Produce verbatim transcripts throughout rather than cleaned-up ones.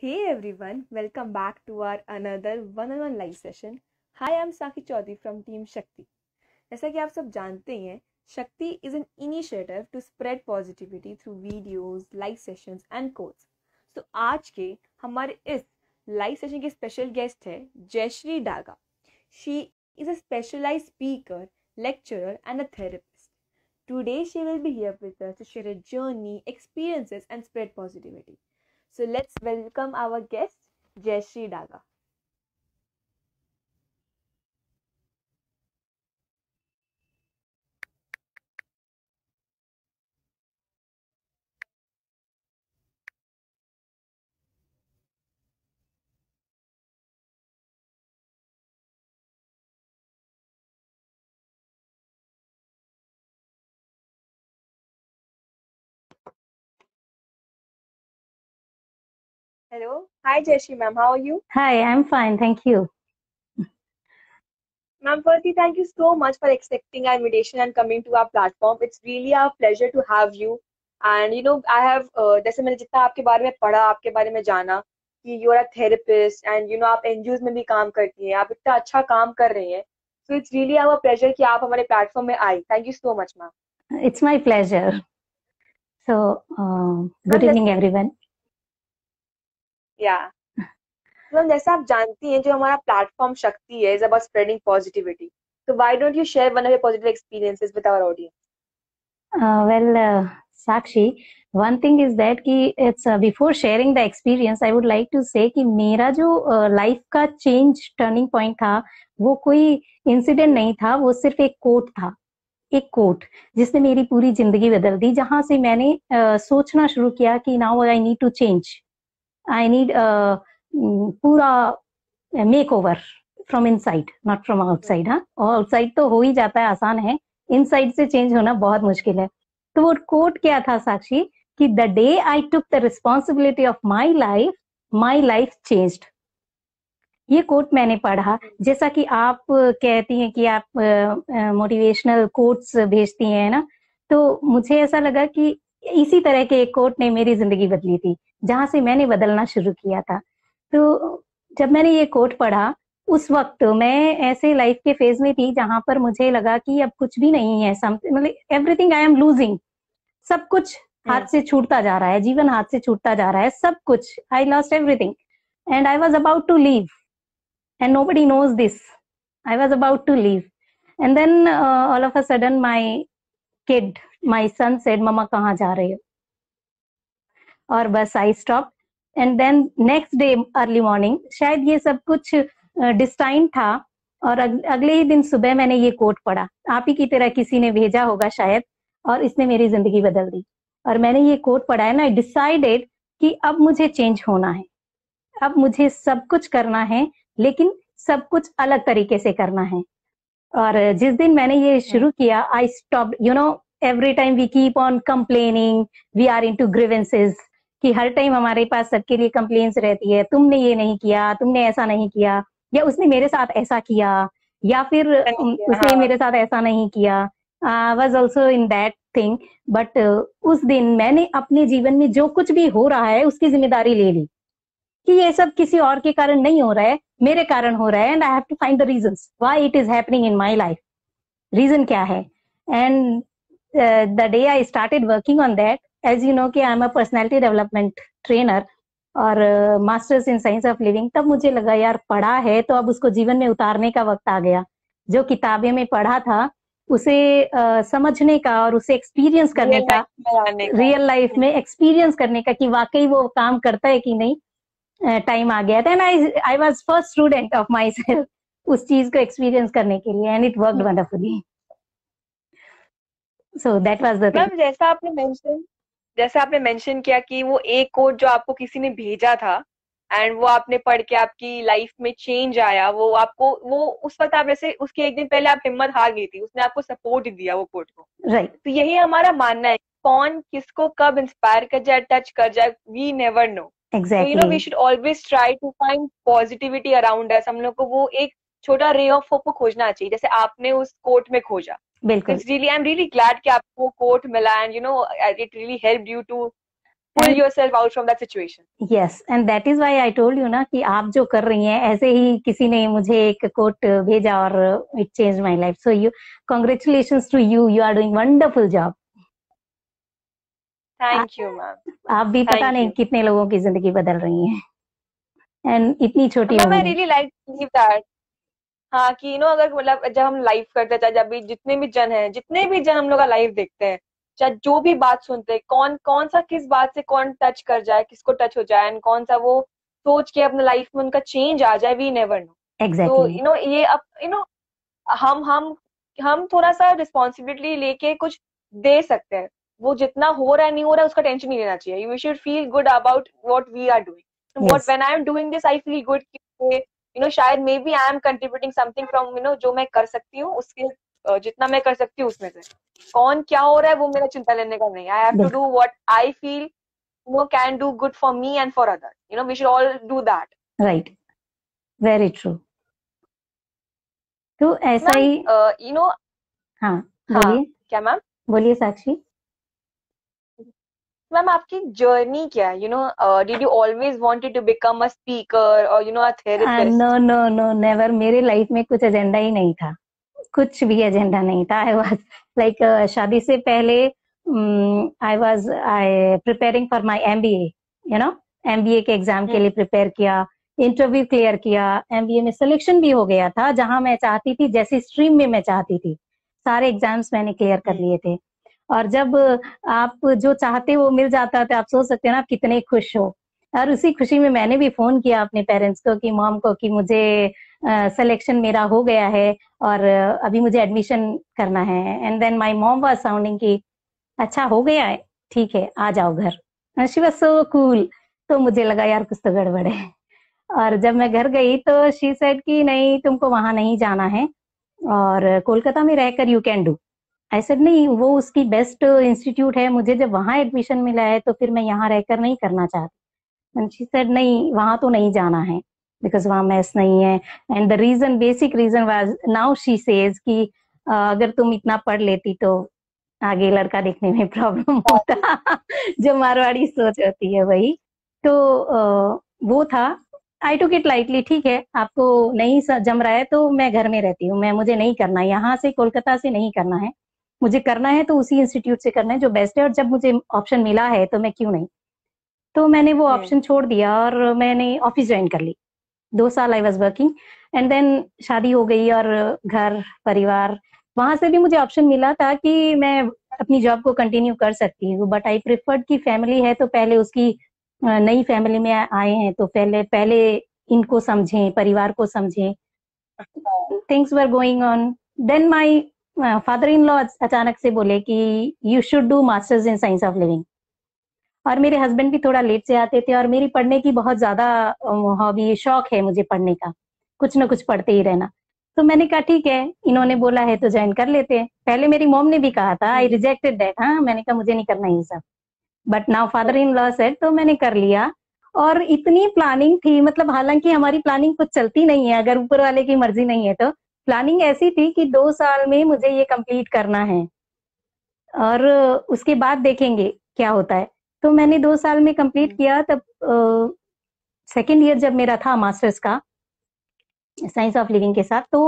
Hey everyone, welcome back to our another one-on-one live session. Hi, I'm Sakhi Chaudhary from Team Shakti. जैसा कि आप सब जानते हैं, शक्ति is an initiative to spread positivity through videos, live sessions and quotes. So आज के हमारे इस live session के special guest है Jayashree Daga. She is a specialized speaker, lecturer and a therapist. Today she will be here with us to share a journey, experiences and spread positivity. So let's welcome our guest, Jayashree Daga. Hello. Hi, Jayashree ma'am. How are you? Hi, I'm fine. Thank you. Ma'am, firstly, thank you so much for accepting our invitation and coming to our platform. It's really our pleasure to have you. And you know, I have uh, जैसे मैंने जितना आपके बारे में पढ़ा, आपके बारे में जाना कि you are a therapist and you know आप N G Os में भी काम करती हैं, आप इतना अच्छा काम कर रही हैं. So it's really our pleasure कि आप हमारे platform में आई. Thank you so much, ma'am. It's my pleasure. So, uh, good Ma'am, evening, everyone. Yeah. Ma'am जैसे आप जानती हैं जो हमारा प्लेटफॉर्म शक्ति है इज अबाउट स्प्रेडिंग पॉजिटिविटी तो why don't you share one of your positive experiences with our audience Uh, well, uh, Sakshi, one thing is that कि it's uh, before sharing the experience, I would like to say कि मेरा जो life uh, का change turning point था वो कोई incident नहीं था, वो सिर्फ एक कोट था, एक कोट जिसने मेरी पूरी जिंदगी बदल दी. जहां से मैंने uh, सोचना शुरू किया कि now I need to change, I need पूरा makeover from inside, not from outside. हाँ, आउटसाइड तो हो ही जाता है, आसान है, इनसाइड से चेंज होना बहुत मुश्किल है. तो वो कोट क्या था साक्षी कि the day I took the responsibility of my life, my life changed. ये कोट मैंने पढ़ा. जैसा कि आप कहती हैं कि आप मोटिवेशनल कोट्स भेजती हैं ना, तो मुझे ऐसा लगा कि इसी तरह के एक कोट ने मेरी जिंदगी बदली थी, जहां से मैंने बदलना शुरू किया था. तो जब मैंने ये कोट पढ़ा, उस वक्त मैं ऐसे लाइफ के फेज में थी जहां पर मुझे लगा कि अब कुछ भी नहीं है, मतलब एवरीथिंग आई एम लूजिंग, सब कुछ हाथ से छूटता जा रहा है, जीवन हाथ से छूटता जा रहा है, सब कुछ, I lost everything and I was about to leave and nobody knows this. I was about to leave and then uh, all of a sudden my kid, my son said, mama kahan ja rahe ho? और बस I stopped and then next day early morning, शायद ये सब कुछ destine था, और अगले ही दिन सुबह मैंने ये कोट पढ़ा, आप ही की तरह किसी ने भेजा होगा शायद, और इसने मेरी जिंदगी बदल दी. और मैंने ये कोट पढ़ा है ना, आई डिसाइडेड कि अब मुझे चेंज होना है, अब मुझे सब कुछ करना है, लेकिन सब कुछ अलग तरीके से करना है. और जिस दिन मैंने ये शुरू किया, I stop, you know, every time we keep on complaining, we are into grievances, कि हर टाइम हमारे पास सबके लिए कंप्लेन्स रहती है, तुमने ये नहीं किया, तुमने ऐसा नहीं किया, या उसने मेरे साथ ऐसा किया, या फिर उसने मेरे साथ ऐसा नहीं किया. I was also in that thing. But उस दिन मैंने अपने जीवन में जो कुछ भी हो रहा है उसकी जिम्मेदारी ले ली कि ये सब किसी और के कारण नहीं हो रहा है, मेरे कारण हो रहा है, and I have to find the reasons why it is happening in my life. Reason क्या है? And the day I started working on that, as you know कि I am a personality development trainer और masters in science of living, तब मुझे लगा यार पढ़ा है तो अब उसको जीवन में उतारने का वक्त आ गया. जो किताबें में पढ़ा था उसे uh, समझने का और उसे एक्सपीरियंस करने का, रियल लाइफ में एक्सपीरियंस करने का कि वाकई वो काम करता है कि नहीं, टाइम uh, आ गया था. And I I was first student of myself उस चीज को एक्सपीरियंस करने के लिए, and it worked wonderfully. So that was the thing. Ma'am जैसा आपने मेंशन जैसा आपने मेंशन किया कि वो एक कोट जो आपको किसी ने भेजा था एंड वो आपने पढ़ के आपकी लाइफ में चेंज आया, वो आपको वो उस वक्त आप जैसे उसके एक दिन पहले आप हिम्मत हार गई थी, उसने आपको सपोर्ट दिया वो कोट को. Right right. तो यही हमारा मानना है, कौन किसको कब इंस्पायर कर जाए, टच कर जाए, we never know. Exactly. So, you know, we should always try to find positivity around us. हम लोग को वो एक छोटा रे ऑफ होप को खोजना चाहिए, जैसे आपने उस कोट में खोजा. बिल्कुल. It's really, I'm really glad कि आपको कोट मिला and you know it really helped you to pull And- yourself out from that situation. Yes, and that is why I told you ना कि आप जो कर रही हैं, ऐसे ही किसी ने मुझे एक कोट भेजा और it changed my life. So you, congratulations to you. You are doing wonderful job. Thank you, ma'am. आप भी पता Thank नहीं you. कितने लोगों की जिंदगी बदल रही हैं, एंड इतनी छोटी Ma'am, I उम्र में। really like to believe that. हाँ कि यू नो अगर मतलब जब हम लाइव करते हैं, चाहे जब भी जितने भी जन हैं, जितने भी जन हम लोग का लाइव देखते हैं, चाहे जो भी बात सुनते हैं, कौन कौन सा किस बात से कौन टच कर जाए, किसको टच हो जाए, एंड कौन सा वो सोच के अपने लाइफ में उनका चेंज आ जाए, वी नेवर नो। तो एग्जैक्टली यू नो ये अब यू नो हम हम हम थोड़ा सा रिस्पॉन्सिबिलिटी लेके कुछ दे सकते हैं। वो जितना हो रहा है नहीं हो रहा है उसका टेंशन नहीं लेना चाहिए। You should feel good about what we are doing. What when I am doing this I feel good कि यू नो शायद maybe I am contributing something from you know जो मैं कर सकती हूँ उसके अ, जितना मैं कर सकती हूँ उसमें से। कौन क्या हो रहा है वो मेरा चिंता लेने का नहीं। I have to do what I feel you know can do good for me and for other. You know we should all do that. Right, very true. तो ऐसा ही यू नो हाँ हाँ बोलिए क्या मैम? बोलिए साक्षी। मैम आपकी journey क्या है? You know did you always wanted to become a speaker और you know a therapist? No no no never, मेरे लाइफ में कुछ एजेंडा ही नहीं था, कुछ भी एजेंडा नहीं था। आई वाज लाइक शादी से पहले I was I preparing for my MBA, you know MBA के एग्जाम के लिए प्रिपेयर किया, इंटरव्यू क्लियर किया, एमबीए में सिलेक्शन भी हो गया था जहां मैं चाहती थी, जैसी स्ट्रीम में मैं चाहती थी। सारे एग्जाम्स मैंने क्लियर कर लिए थे। और जब आप जो चाहते वो मिल जाता था, आप सोच सकते हैं ना आप कितने खुश हो। और उसी खुशी में मैंने भी फोन किया अपने पेरेंट्स को कि मॉम को कि मुझे सिलेक्शन uh, मेरा हो गया है और uh, अभी मुझे एडमिशन करना है। And then my mom was sounding कि अच्छा हो गया है, ठीक है आ जाओ घर। She was so cool. तो मुझे लगा यार कुछ तो गड़बड़ है। और जब मैं घर गई तो शी सेड कि नहीं तुमको वहां नहीं जाना है और कोलकाता में रहकर you can do. I said नहीं, वो उसकी बेस्ट इंस्टीट्यूट है, मुझे जब वहां एडमिशन मिला है तो फिर मैं यहाँ रहकर नहीं करना चाहती। एंड शी सेड नहीं वहां तो नहीं जाना है बिकॉज वहां मैथ्स नहीं है। And the reason, basic reason was, now she says कि uh, अगर तुम इतना पढ़ लेती तो आगे लड़का देखने में प्रॉब्लम होता। जो मारवाड़ी सोच होती है वही। तो uh, वो था। आई टुक इट लाइटली, ठीक है आपको नहीं जम रहा है तो मैं घर में रहती हूँ, मैं मुझे नहीं करना, यहाँ से कोलकाता से नहीं करना है, मुझे करना है तो उसी इंस्टीट्यूट से करना है जो बेस्ट है, और जब मुझे ऑप्शन मिला है तो मैं क्यों नहीं। तो मैंने वो ऑप्शन छोड़ दिया और मैंने ऑफिस ज्वाइन कर ली। दो साल I was working and then शादी हो गई और घर परिवार, वहां से भी मुझे ऑप्शन मिला था कि मैं अपनी जॉब को कंटिन्यू कर सकती हूँ, बट आई प्रिफर्ड कि फैमिली है तो पहले उसकी नई फैमिली में आए हैं तो पहले पहले इनको समझें, परिवार को समझें। Things were going on. Then my father in law अचानक से बोले कि you should do masters in science of living. और मेरे हस्बैंड भी थोड़ा लेट से आते थे और मेरी पढ़ने की बहुत ज्यादा हॉबी, शौक है मुझे पढ़ने का, कुछ ना कुछ पढ़ते ही रहना। तो मैंने कहा ठीक है इन्होंने बोला है तो ज्वाइन कर लेते हैं। पहले मेरी मॉम ने भी कहा था, आई रिजेक्टेड दैट, हाँ मैंने कहा मुझे नहीं करना ये सब, but now father in law said तो मैंने कर लिया। और इतनी प्लानिंग थी, मतलब हालांकि हमारी प्लानिंग कुछ चलती नहीं है अगर ऊपर वाले की मर्जी नहीं है, तो प्लानिंग ऐसी थी कि दो साल में मुझे ये कंप्लीट करना है और उसके बाद देखेंगे क्या होता है। तो मैंने दो साल में कंप्लीट किया। तब सेकेंड ईयर जब मेरा था मास्टर्स का साइंस ऑफ लिविंग के साथ, तो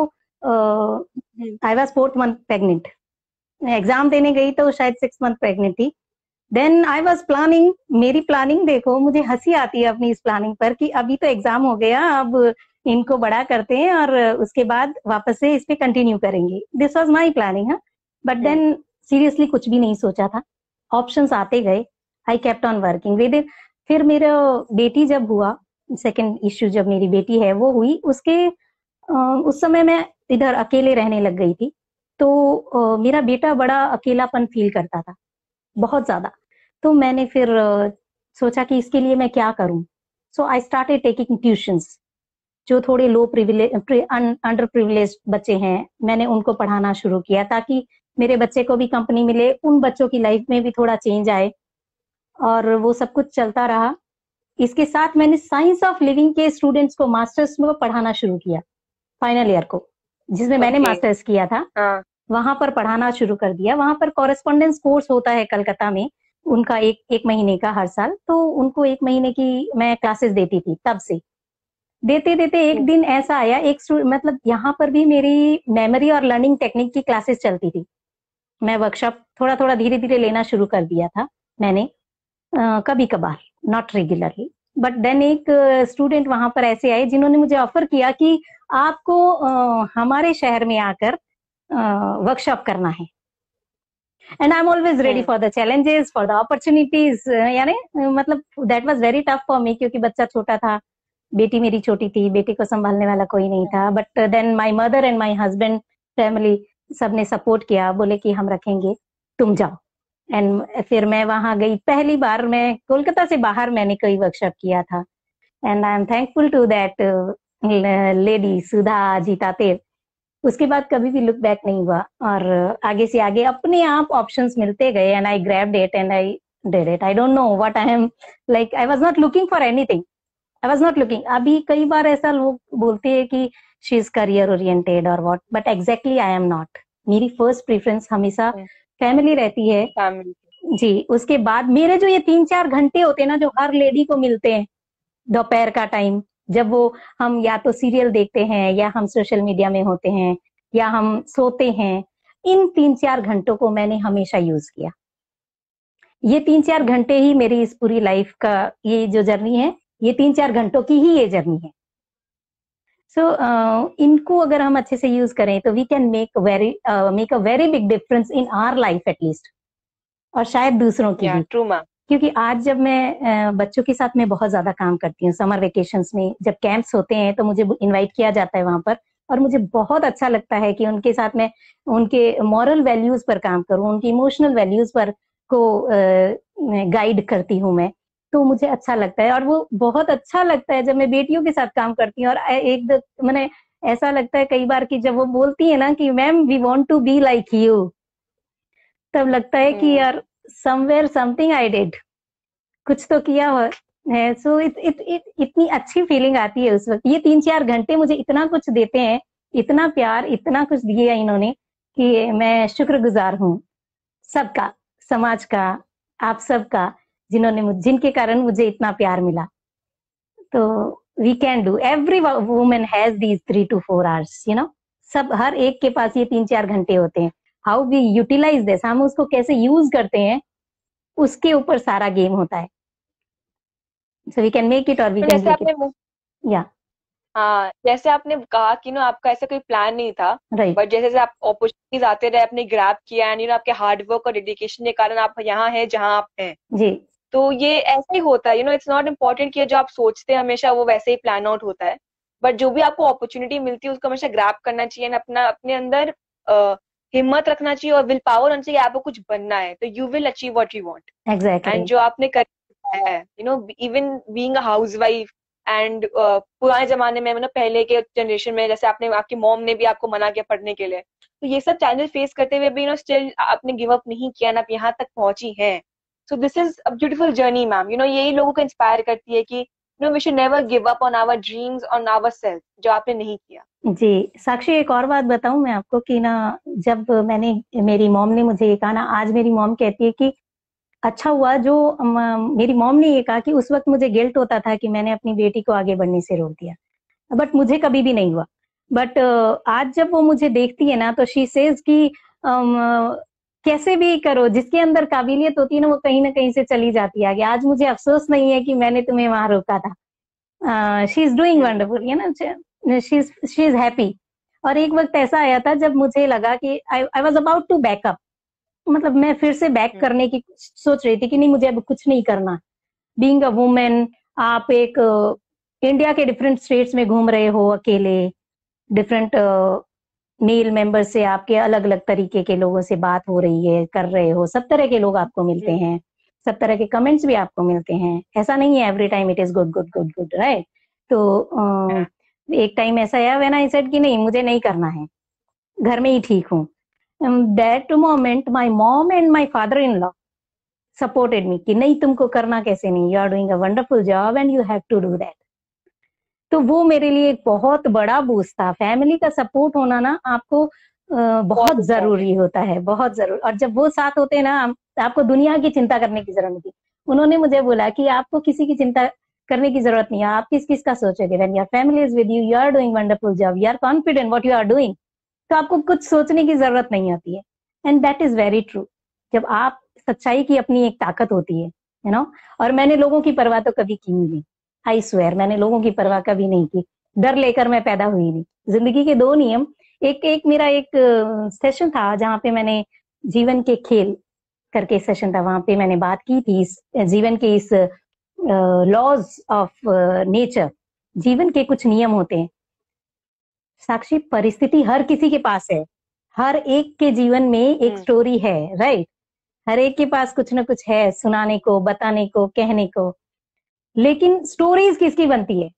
I was fourth month pregnant. Exam देने गई तो शायद सिक्स मंथ प्रेग्नेंट थी। देन आई वॉज प्लानिंग, मेरी प्लानिंग देखो, मुझे हंसी आती है अपनी इस प्लानिंग पर कि अभी तो एग्जाम हो गया, अब इनको बड़ा करते हैं और उसके बाद वापस से इस पे कंटिन्यू करेंगे। This was my planning. हाँ, बट देन सीरियसली कुछ भी नहीं सोचा था, ऑप्शंस आते गए, I kept on working with it. फिर मेरा बेटी जब हुआ, सेकेंड इश्यू जब मेरी बेटी है वो हुई, उसके उस समय मैं इधर अकेले रहने लग गई थी। तो मेरा बेटा बड़ा अकेलापन फील करता था, बहुत ज्यादा। तो मैंने फिर सोचा कि इसके लिए मैं क्या करूं। So I started taking tuitions. जो थोड़े लो प्रिविलेज, अंडर प्रिविलेज बच्चे हैं, मैंने उनको पढ़ाना शुरू किया ताकि मेरे बच्चे को भी कंपनी मिले, उन बच्चों की लाइफ में भी थोड़ा चेंज आए, और वो सब कुछ चलता रहा। इसके साथ मैंने साइंस ऑफ लिविंग के स्टूडेंट्स को मास्टर्स में पढ़ाना शुरू किया, फाइनल ईयर को, जिसमें मैंने मास्टर्स किया था। वहां पर पढ़ाना शुरू कर दिया। वहां पर कॉरेस्पॉन्डेंस कोर्स होता है कलकत्ता में, उनका एक एक महीने का हर साल, तो उनको एक महीने की मैं क्लासेस देती थी। तब से देते देते एक दिन ऐसा आया, एक मतलब यहाँ पर भी मेरी मेमोरी और लर्निंग टेक्निक की क्लासेस चलती थी। मैं वर्कशॉप थोड़ा थोड़ा धीरे धीरे लेना शुरू कर दिया था मैंने, Uh, कभी कभार, नॉट रेगुलरली। बट देन एक स्टूडेंट uh, वहां पर ऐसे आए जिन्होंने मुझे ऑफर किया कि आपको uh, हमारे शहर में आकर वर्कशॉप uh, करना है। And I am always ready for the challenges, for the opportunities. यानी मतलब that was very tough for me, क्योंकि बच्चा छोटा था, बेटी मेरी छोटी थी, बेटी को संभालने वाला कोई नहीं था। But then my mother and my husband, family, सबने सपोर्ट किया, बोले कि हम रखेंगे, तुम जाओ। एंड फिर मैं वहां गई। पहली बार मैं कोलकाता से बाहर मैंने कोई वर्कशॉप किया था। And I am thankful to that lady Sudha जीतातेर। उसके बाद कभी भी लुक बैक नहीं हुआ, और आगे से आगे अपने आप ऑप्शंस मिलते गए, and I grabbed it and I did it. I don't know what I am, like I was not looking for anything, I was not looking. अभी कई बार ऐसा लोग बोलते हैं कि शी इज करियर ओरिएंटेड और what, but exactly I am not. मेरी फर्स्ट प्रेफरेंस हमेशा फैमिली रहती है। फैमिली जी, उसके बाद मेरे जो ये तीन चार घंटे होते हैं ना, जो हर लेडी को मिलते हैं दोपहर का टाइम, जब वो हम या तो सीरियल देखते हैं, या हम सोशल मीडिया में होते हैं, या हम सोते हैं, इन तीन चार घंटों को मैंने हमेशा यूज किया। ये तीन चार घंटे ही मेरी इस पूरी लाइफ का, ये जो जर्नी है, ये तीन चार घंटों की ही ये जर्नी है। सो so, uh, इनको अगर हम अच्छे से यूज करें तो we can make very make a very big difference in our life at least, और शायद दूसरों की yeah, भी। true, ma'am. क्योंकि आज जब मैं uh, बच्चों के साथ में बहुत ज्यादा काम करती हूँ, समर वेकेशंस में जब कैंप्स होते हैं तो मुझे इनवाइट किया जाता है वहां पर, और मुझे बहुत अच्छा लगता है कि उनके साथ में उनके मॉरल वैल्यूज पर काम करूं, उनकी इमोशनल वैल्यूज पर को गाइड uh, करती हूँ मैं। तो मुझे अच्छा लगता है, और वो बहुत अच्छा लगता है जब मैं बेटियों के साथ काम करती हूँ। और एक मैंने ऐसा लगता है कई बार कि जब वो बोलती है ना कि ma'am we want to be like you, तब लगता है कि यार समवेयर समथिंग आई डिड, कुछ तो किया हुआ है। सो इट इट इट इतनी अच्छी फीलिंग आती है उस वक्त। ये तीन चार घंटे मुझे इतना कुछ देते हैं, इतना प्यार, इतना कुछ दिया इन्होंने, कि मैं शुक्रगुजार हूँ सबका, समाज का, आप सबका, जिन्होंने जिनके कारण मुझे इतना प्यार मिला। तो we can do, every woman has these three to four hours, you know, सब, हर एक के पास ये तीन चार घंटे होते हैं। हाउ वी यूटिलाइज दिस, हम उसको कैसे यूज करते हैं, उसके ऊपर सारा गेम होता है। So we can make it और वी कैन जैसे आपने या हाँ जैसे आपने कहा कि ना आपका ऐसा कोई प्लान नहीं था, राइट, बट जैसे जैसे आप अपॉर्चुनिटीज आते रहे, आपने ग्रैब किया, एंड यू नो आपके हार्ड वर्क और डेडिकेशन के कारण आप यहाँ हैं जहाँ आप हैं जी। तो ये ऐसा ही होता है। You know it's not important कि जो आप सोचते हैं हमेशा वो वैसे ही प्लान आउट होता है, बट जो भी आपको अपॉर्चुनिटी मिलती है उसको हमेशा ग्रैब करना चाहिए, एंड अपना अपने अंदर uh, हिम्मत रखना चाहिए और विल पावर होना चाहिए। आपको कुछ बनना है तो you will achieve what you want. Exactly. And जो आपने कर है, you know even being a housewife, and पुराने जमाने में मतलब पहले के जनरेशन में, जैसे आपने आपकी मॉम ने भी आपको मना किया पढ़ने के लिए, तो ये सब चैलेंजेस फेस करते हुए भी यू नो स्टिल आपने गिव अप नहीं किया, ना आप यहाँ तक पहुंची हैं। So this is a beautiful journey ma'am. You know यही लोगों को इंस्पायर करती है कि you know we should never give up on our dreams, on our self, जो आपने नहीं किया। जी साक्षी, एक और बात बताऊं मैं आपको कि ना, जब मैंने, मेरी मॉम ने मुझे ये कहा ना, आज मेरी मॉम कहती है कि अच्छा हुआ जो म, मेरी मॉम ने ये कहा कि उस वक्त मुझे गिल्ट होता था कि मैंने अपनी बेटी को आगे बढ़ने से रोक दिया, बट मुझे कभी भी नहीं हुआ। बट आज जब वो मुझे देखती है ना, तो शी सेज कि um, कैसे भी करो, जिसके अंदर काबिलियत होती है ना, वो कहीं ना कहीं से चली जाती है आगे। आज मुझे अफसोस नहीं है कि मैंने तुम्हें वहां रोका था। She is doing wonderful, you know, she is she is happy. और एक वक्त ऐसा आया था जब मुझे लगा कि I I was about to back up, मतलब मैं फिर से बैक करने की सोच रही थी कि नहीं, मुझे अब कुछ नहीं करना। बीइंग अ वुमेन, आप एक इंडिया uh, के डिफरेंट स्टेट्स में घूम रहे हो अकेले, डिफरेंट मेल मेंबर से आपके अलग अलग तरीके के लोगों से बात हो रही है, कर रहे हो, सब तरह के लोग आपको मिलते हैं, सब तरह के कमेंट्स भी आपको मिलते हैं। ऐसा नहीं है every time it is good good good good, right. तो uh, एक टाइम ऐसा आया व्हेन आई सेड कि नहीं, मुझे नहीं करना है, घर में ही ठीक हूँ। That moment my mom and my father in law supported me कि नहीं, तुमको करना कैसे नहीं, you are doing a wonderful job and you have to do that. तो वो मेरे लिए एक बहुत बड़ा बूस्ट था। फैमिली का सपोर्ट होना ना आपको आ, बहुत जरूरी होता है, बहुत जरूरी। और जब वो साथ होते हैं ना, आपको दुनिया की चिंता करने की जरूरत नहीं थी। उन्होंने मुझे बोला कि आपको किसी की चिंता करने की जरूरत नहीं है, आप किस किस का सोचोगे, when your family is with you, you are doing wonderful job, you are confident what you are doing, तो आपको कुछ सोचने की जरूरत नहीं होती है। And that is very true. जब आप सच्चाई की अपनी एक ताकत होती है, यू नो। और मैंने लोगों की परवाह तो कभी की नहीं, आई स्वेयर, मैंने लोगों की परवाह कभी नहीं की। डर लेकर मैं पैदा हुई नहीं। जिंदगी के दो नियम, एक एक मेरा एक सेशन था जहाँ पे मैंने जीवन के खेल करके सेशन था, वहां पे मैंने बात की थी इस जीवन के इस लॉज ऑफ नेचर, जीवन के कुछ नियम होते हैं। साक्षी, परिस्थिति हर किसी के पास है, हर एक के जीवन में एक स्टोरी है, राइट। हर एक के पास कुछ ना कुछ है सुनाने को, बताने को, कहने को। लेकिन स्टोरीज किसकी बनती है?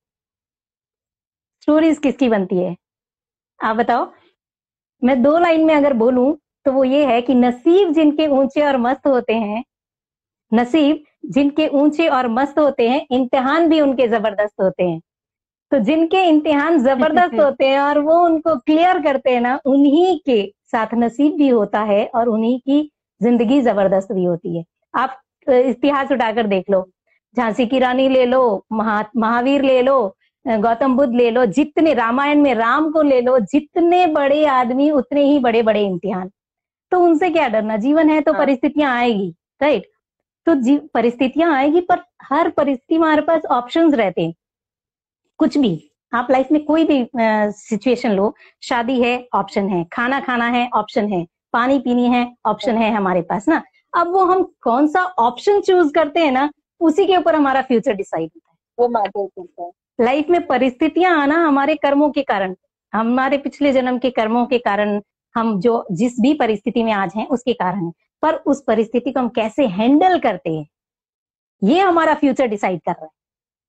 स्टोरीज किसकी बनती है आप बताओ। मैं दो लाइन में अगर बोलूं तो वो ये है कि नसीब जिनके ऊंचे और मस्त होते हैं, नसीब जिनके ऊंचे और मस्त होते हैं, इम्तिहान भी उनके जबरदस्त होते हैं। तो जिनके इम्तिहान जबरदस्त होते हैं और वो उनको क्लियर करते हैं ना, उन्हीं के साथ नसीब भी होता है और उन्हीं की जिंदगी जबरदस्त भी होती है। आप इतिहास उठाकर देख लो, झांसी की रानी ले लो, महा महावीर ले लो, गौतम बुद्ध ले लो, जितने रामायण में राम को ले लो, जितने बड़े आदमी उतने ही बड़े बड़े इम्तिहान। तो उनसे क्या डरना, जीवन है तो हाँ। परिस्थितियां आएगी, राइट। तो जी परिस्थितियां आएगी, पर हर परिस्थिति में हमारे पास ऑप्शंस रहते हैं। कुछ भी आप लाइफ में कोई भी सिचुएशन लो, शादी है ऑप्शन है, खाना खाना है ऑप्शन है, पानी पीनी है ऑप्शन है हमारे पास ना। अब वो हम कौन सा ऑप्शन चूज करते हैं ना, उसी के ऊपर हमारा फ्यूचर डिसाइड होता है, वो मैटर करता है। लाइफ में परिस्थितियां आना हमारे कर्मों के कारण, हमारे पिछले जन्म के कर्मों के कारण, हम जो जिस भी परिस्थिति में आज हैं उसके कारण है। पर उस परिस्थिति को हम कैसे हैंडल करते हैं, ये हमारा फ्यूचर डिसाइड कर रहा है,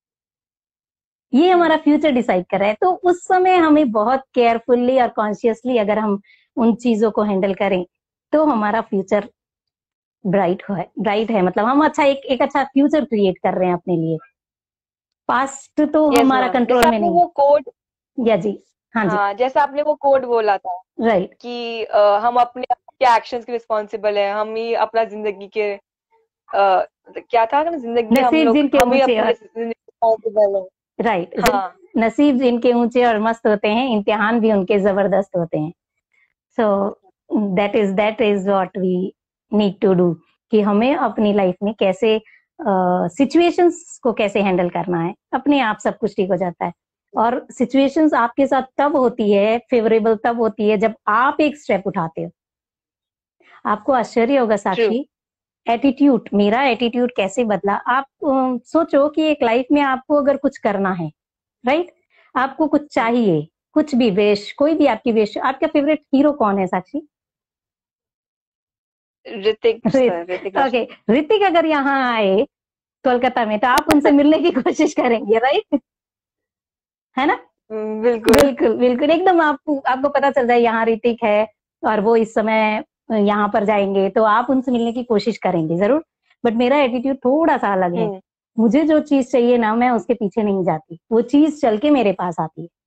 ये हमारा फ्यूचर डिसाइड कर रहा है। तो उस समय हमें बहुत केयरफुल्ली और कॉन्शियसली अगर हम उन चीजों को हैंडल करें तो हमारा फ्यूचर ब्राइट है, ब्राइट है मतलब हम अच्छा एक एक अच्छा फ्यूचर क्रिएट कर रहे हैं अपने लिए। पास्ट तो yes, हमारा कंट्रोल में नहीं। वो कोड, या जी हाँ जी हाँ, जैसा आपने वो कोड बोला था, राइट, कि uh, हम अपने क्या एक्शंस के रिस्पॉन्सिबल है, हम ही अपना जिंदगी के uh, क्या था ना, जिंदगी हम लोग हम ही अपने रिस्पॉन्सिबल है, राइट। हाँ। नसीब जिनके ऊंचे और मस्त होते हैं, इम्तिहान भी उनके जबरदस्त होते हैं। So that is that is what we need to do, कि हमें अपनी लाइफ में कैसे सिचुएशंस uh, को कैसे हैंडल करना है, अपने आप सब कुछ ठीक हो जाता है। और सिचुएशंस आपके साथ तब होती है, फेवरेबल तब होती है जब आप एक स्टेप उठाते हो। आपको आश्चर्य होगा साक्षी, एटीट्यूड, मेरा एटीट्यूड कैसे बदला। आप uh, सोचो कि एक लाइफ में आपको अगर कुछ करना है, राइट, आपको कुछ चाहिए, कुछ भी वेश, कोई भी आपकी वेश। आपका फेवरेट हीरो कौन है साक्षी? ऋतिक ऋतिक ओके, ऋतिक अगर यहाँ आए कोलकाता में तो आप उनसे मिलने की कोशिश करेंगे, राइट, है ना? बिल्कुल बिल्कुल बिल्कुल, एकदम आपको आपको पता चल जाए यहाँ ऋतिक है और वो इस समय यहाँ पर जाएंगे, तो आप उनसे मिलने की कोशिश करेंगे जरूर। बट मेरा एटीट्यूड थोड़ा सा अलग है। मुझे जो चीज चाहिए ना, मैं उसके पीछे नहीं जाती, वो चीज चल के मेरे पास आती है।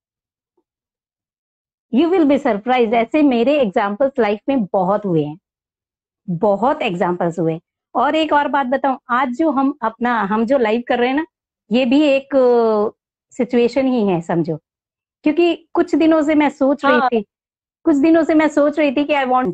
यू विल बी सरप्राइज, ऐसे मेरे एग्जाम्पल्स लाइफ में बहुत हुए हैं, बहुत एग्जाम्पल्स हुए। और एक और बात बताऊं, आज जो हम अपना हम जो लाइव कर रहे हैं ना, ये भी एक सिचुएशन ही है समझो। क्योंकि कुछ दिनों से मैं सोच रही हाँ। थी कुछ दिनों से मैं सोच रही थी कि आई वांट,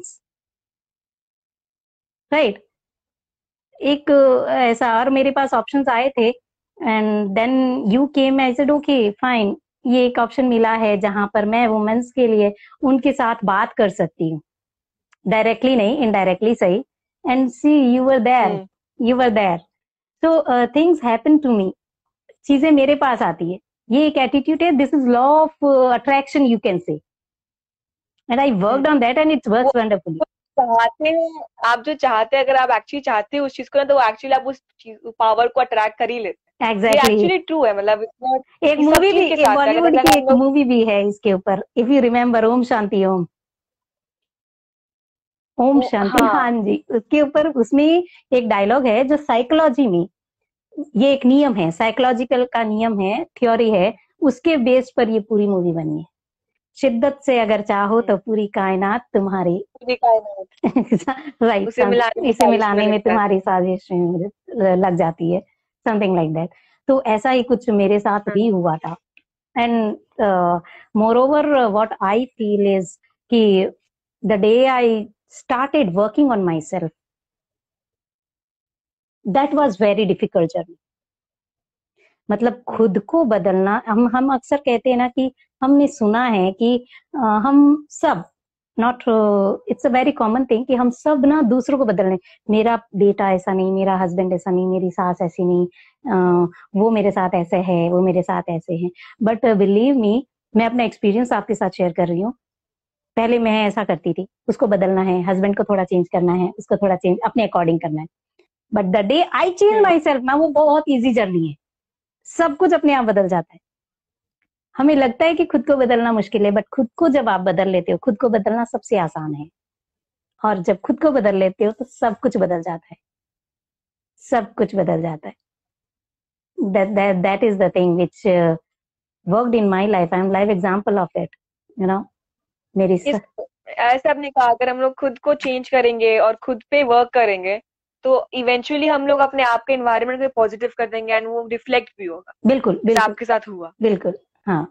राइट, एक ऐसा, और मेरे पास ऑप्शंस आए थे and then you came, I said okay fine, ये एक ऑप्शन मिला है जहां पर मैं वुमेन्स के लिए उनके साथ बात कर सकती हूँ, डायरेक्टली नहीं, इनडायरेक्टली सही। And see you were there, you were there, so things happen to me, चीजें मेरे पास आती है। ये एक एटीट्यूड है, this is law of attraction you can say, and I worked on that and it's works wonderfully. चाहते हैं आप, जो चाहते हैं, अगर आप एक्चुअली चाहते हो उस चीज को ना, तो एक्चुअली आप उस पावर को अट्रैक्ट कर ही लेते हैं। एग्जैक्टली, ये एक्चुअली ट्रू है। मतलब एक मूवी भी, एक बॉलीवुड की एक मूवी भी है इसके ऊपर, if you remember, Om Shanti Om, Om Shanti, हाँ जी, उसके ऊपर, उसमें एक डायलॉग है जो साइकोलॉजी में, ये एक नियम है, साइकोलॉजिकल का नियम है, थ्योरी है, उसके बेस पर ये पूरी मूवी बनी है। शिद्दत से अगर चाहो तो पूरी कायनात तुम्हारी पूरी कायनात राइट उसे मिलाने में इसे साजिश में मिलाने में लग तुम्हारी जाती है। साजिश में लग जाती है, समथिंग लाइक दैट। तो ऐसा ही कुछ मेरे साथ भी हुआ था। And moreover what I feel is कि the day I started working on myself, that was very difficult journey. मतलब खुद को बदलना, हम हम अक्सर कहते हैं ना कि हमने सुना है कि आ, हम सब not, it's a very common thing कि हम सब ना दूसरों को बदलने, मेरा बेटा ऐसा नहीं, मेरा हस्बैंड ऐसा नहीं, मेरी सास ऐसी नहीं, आ, वो मेरे साथ ऐसे है, वो मेरे साथ ऐसे हैं। बट बिलीव मी, मैं अपना एक्सपीरियंस आपके साथ शेयर कर रही हूँ। पहले मैं ऐसा करती थी, उसको बदलना है, हस्बैंड को थोड़ा चेंज करना है, उसको थोड़ा चेंज अपने अकॉर्डिंग करना है। But the day I change myself ना, वो बहुत ईजी जर्नी है, सब कुछ अपने आप बदल जाता है। हमें लगता है कि खुद को बदलना मुश्किल है, बट खुद को जब आप बदल लेते हो, खुद को बदलना सबसे आसान है। और जब खुद को बदल लेते हो तो सब कुछ बदल जाता है, सब कुछ बदल जाता है। that that that is the thing which uh, worked in my life. I am live example of it, you know. मेरी इस स... ऐसे आपने कहा, अगर हम लोग खुद को चेंज करेंगे और खुद पे वर्क करेंगे तो इवेंचुअली हम लोग अपने आप के एनवायरनमेंट को पॉजिटिव कर देंगे एंड वो रिफ्लेक्ट भी होगा, बिल्कुल जैसे बिल्कुल आपके साथ हुआ। बिल्कुल, हाँ।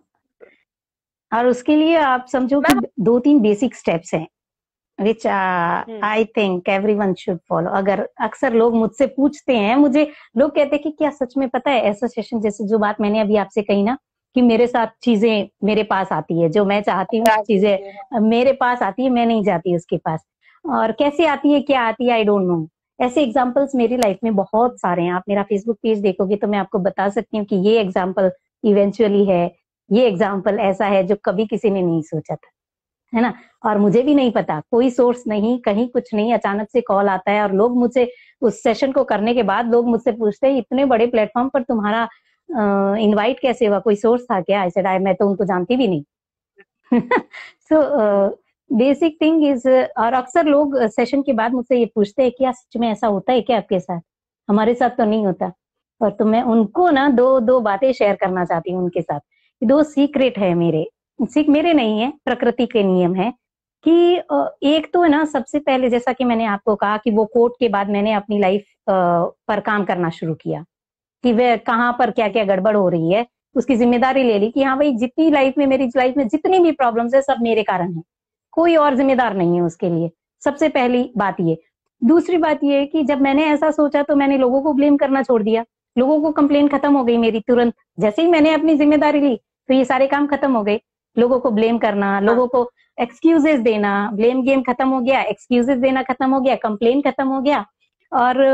और उसके लिए आप समझो कि मैम दो तीन बेसिक स्टेप्स हैं which hmm I think everyone should follow. अगर अक्सर लोग मुझसे पूछते हैं, मुझे लोग कहते हैं कि क्या सच में पता है, ऐसा सेशन जैसे जो बात मैंने अभी आपसे कही ना, कि मेरे साथ चीजें मेरे पास आती है, जो मैं चाहती हूँ चीजें मेरे पास आती है, मैं नहीं जाती उसके पास। और कैसे आती है, क्या आती है, आई डोंट नो। ऐसे एग्जाम्पल्स मेरी लाइफ में बहुत सारे हैं। आप मेरा फेसबुक पेज देखोगे तो मैं आपको बता सकती हूँ कि ये एग्जाम्पल इवेंचुअली है, ये एग्जाम्पल ऐसा है जो कभी किसी ने नहीं सोचा था, है ना। और मुझे भी नहीं पता, कोई सोर्स नहीं, कहीं कुछ नहीं, अचानक से कॉल आता है और लोग मुझसे उस सेशन को करने के बाद लोग मुझसे पूछते हैं इतने बड़े प्लेटफॉर्म पर तुम्हारा इनवाइट uh, कैसे हुआ, कोई सोर्स था क्या? आई सेड आई मैं तो उनको जानती भी नहीं। सो बेसिक थिंग इज, और अक्सर लोग सेशन के बाद मुझसे ये पूछते हैं क्या सच में ऐसा होता है क्या आपके साथ? हमारे साथ तो नहीं होता। और तो मैं उनको ना दो दो बातें शेयर करना चाहती हूँ उनके साथ। दो सीक्रेट है मेरे, सीख मेरे नहीं है, प्रकृति के नियम है कि एक तो है ना, सबसे पहले जैसा कि मैंने आपको कहा कि वो कोट के बाद मैंने अपनी लाइफ पर काम करना शुरू किया कि वे कहाँ पर क्या क्या गड़बड़ हो रही है, उसकी जिम्मेदारी ले ली कि हाँ भाई, जितनी लाइफ में मेरी लाइफ में जितनी भी प्रॉब्लम्स है सब मेरे कारण है, कोई और जिम्मेदार नहीं है उसके लिए। सबसे पहली बात ये। दूसरी बात ये कि जब मैंने ऐसा सोचा तो मैंने लोगों को ब्लेम करना छोड़ दिया, लोगों को कंप्लेन खत्म हो गई मेरी तुरंत। जैसे ही मैंने अपनी जिम्मेदारी ली तो ये सारे काम खत्म हो गए। लोगों को ब्लेम करना, लोगों को एक्सक्यूजेस देना, ब्लेम गेम खत्म हो गया, एक्सक्यूजेस देना खत्म हो गया, कंप्लेन खत्म हो गया, और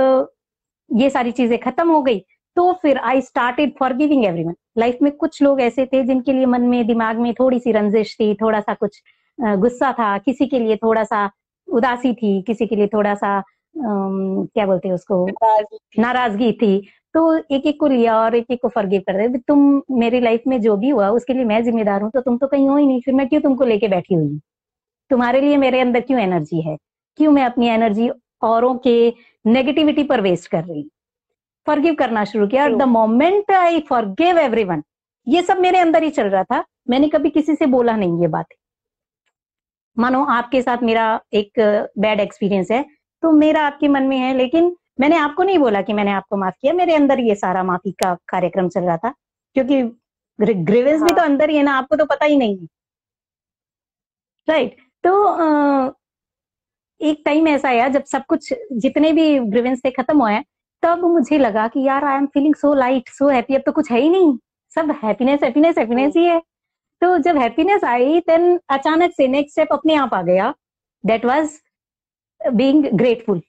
ये सारी चीजें खत्म हो गई। तो फिर I started forgiving everyone. Life में कुछ लोग ऐसे थे जिनके लिए मन में दिमाग में थोड़ी सी रंजिश थी, थोड़ा सा कुछ गुस्सा था, किसी के लिए थोड़ा सा उदासी थी, किसी के लिए थोड़ा सा um, क्या बोलते हैं उसको, नाराजगी थी। तो एक एक को लिया और एक एक को फॉरगिव कर दे। तुम मेरी लाइफ में जो भी हुआ उसके लिए मैं जिम्मेदार हूँ, तो तुम तो कहीं हो ही नहीं, फिर मैं क्यों तुमको लेके बैठी हुई हूँ? तुम्हारे लिए मेरे अंदर क्यों एनर्जी है? क्यों मैं अपनी एनर्जी औरों के नेगेटिविटी पर वेस्ट कर रही हूँ? फॉरगिव करना शुरू किया। The moment I forgive everyone, ये सब मेरे अंदर ही चल रहा था, मैंने कभी किसी से बोला नहीं ये बात। मानो आपके साथ मेरा एक बैड एक्सपीरियंस है तो मेरा आपके मन में है, लेकिन मैंने आपको नहीं बोला कि मैंने आपको माफ किया, मेरे अंदर ये सारा माफी का कार्यक्रम चल रहा था, क्योंकि ग्रीवेंस भी तो अंदर ही है ना, आपको तो पता ही नहीं है, राइट। तो एक टाइम ऐसा आया जब सब कुछ, जितने भी ग्रीवेंस थे खत्म हुए, तब मुझे लगा कि यार I am feeling so light, so happy, अब तो कुछ है ही नहीं, सब हैप्पीनेस हैप्पीनेस हैप्पीनेस ही है। तो जब हैप्पीनेस आई देन अचानक से नेक्स्ट स्टेप अपने आप आ गया, that was being grateful,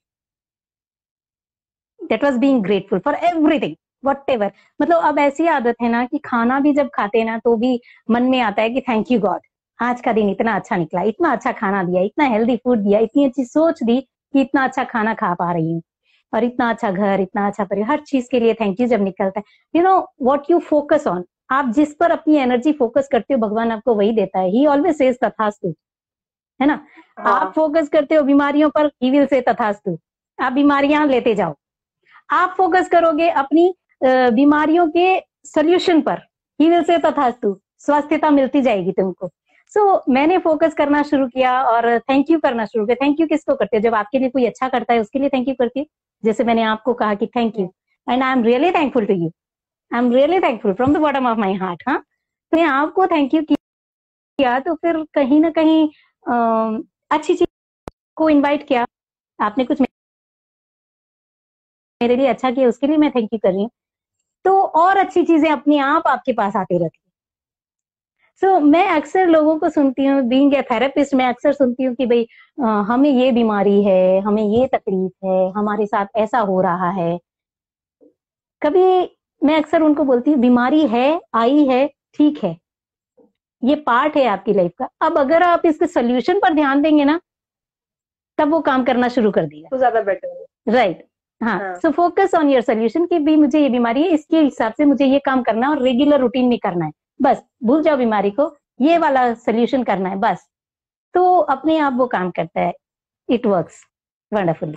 that was being grateful for everything whatever. मतलब अब ऐसी आदत है ना कि खाना भी जब खाते ना तो भी मन में आता है कि थैंक यू गॉड, आज का दिन इतना अच्छा निकला, इतना अच्छा खाना दिया, इतना हेल्दी फूड दिया, इतनी अच्छी सोच दी कि इतना अच्छा खाना खा पा रही हूँ, और इतना अच्छा घर, इतना अच्छा परिवार, हर चीज के लिए थैंक यू जब निकलता है। You know what you focus on, आप जिस पर अपनी एनर्जी फोकस करते हो भगवान आपको वही देता है। ही ऑलवेज सेज तथास्तु, है ना। हाँ। आप फोकस करते हो बीमारियों पर, ही विल से तथास्तु, आप बीमारियां लेते जाओ। आप फोकस करोगे अपनी बीमारियों के सोल्यूशन पर, ही विल से तथास्तु, स्वास्थ्यता मिलती जाएगी तुमको। सो so, मैंने फोकस करना शुरू किया और थैंक यू करना शुरू किया। थैंक यू किसको करते हो? जब आपके लिए कोई अच्छा करता है उसके लिए थैंक यू करती है। जैसे मैंने आपको कहा कि thank you, and I am really thankful to you, I am really thankful from the bottom of my heart. हाँ, तो आपको थैंक यू किया तो फिर कहीं ना कहीं अ, अच्छी चीज को इनवाइट किया, आपने कुछ मेरे लिए अच्छा किया, उसके लिए मैं थैंक यू कर रही हूँ। तो और अच्छी चीजें अपने आप आपके पास आती रहती है। सो so, मैं अक्सर लोगों को सुनती हूँ, बीइंग ए थेरेपिस्ट, मैं अक्सर सुनती हूँ कि भाई हमें ये बीमारी है, हमें ये तकलीफ है, हमारे साथ ऐसा हो रहा है। कभी मैं अक्सर उनको बोलती हूँ बीमारी है, आई है, ठीक है, ये पार्ट है आपकी लाइफ का। अब अगर आप इसके सोल्यूशन पर ध्यान देंगे ना, तब वो काम करना शुरू कर देगा, तो ज्यादा बेटर है। राइट। हाँ, so focus on your solution कि भी मुझे ये बीमारी है, इसके हिसाब से मुझे ये काम करना है और रेगुलर रूटीन में करना है। बस भूल जाओ बीमारी को, ये वाला सोल्यूशन करना है बस। तो अपने आप वो काम करता है, इट वर्क्स वंडरफुली।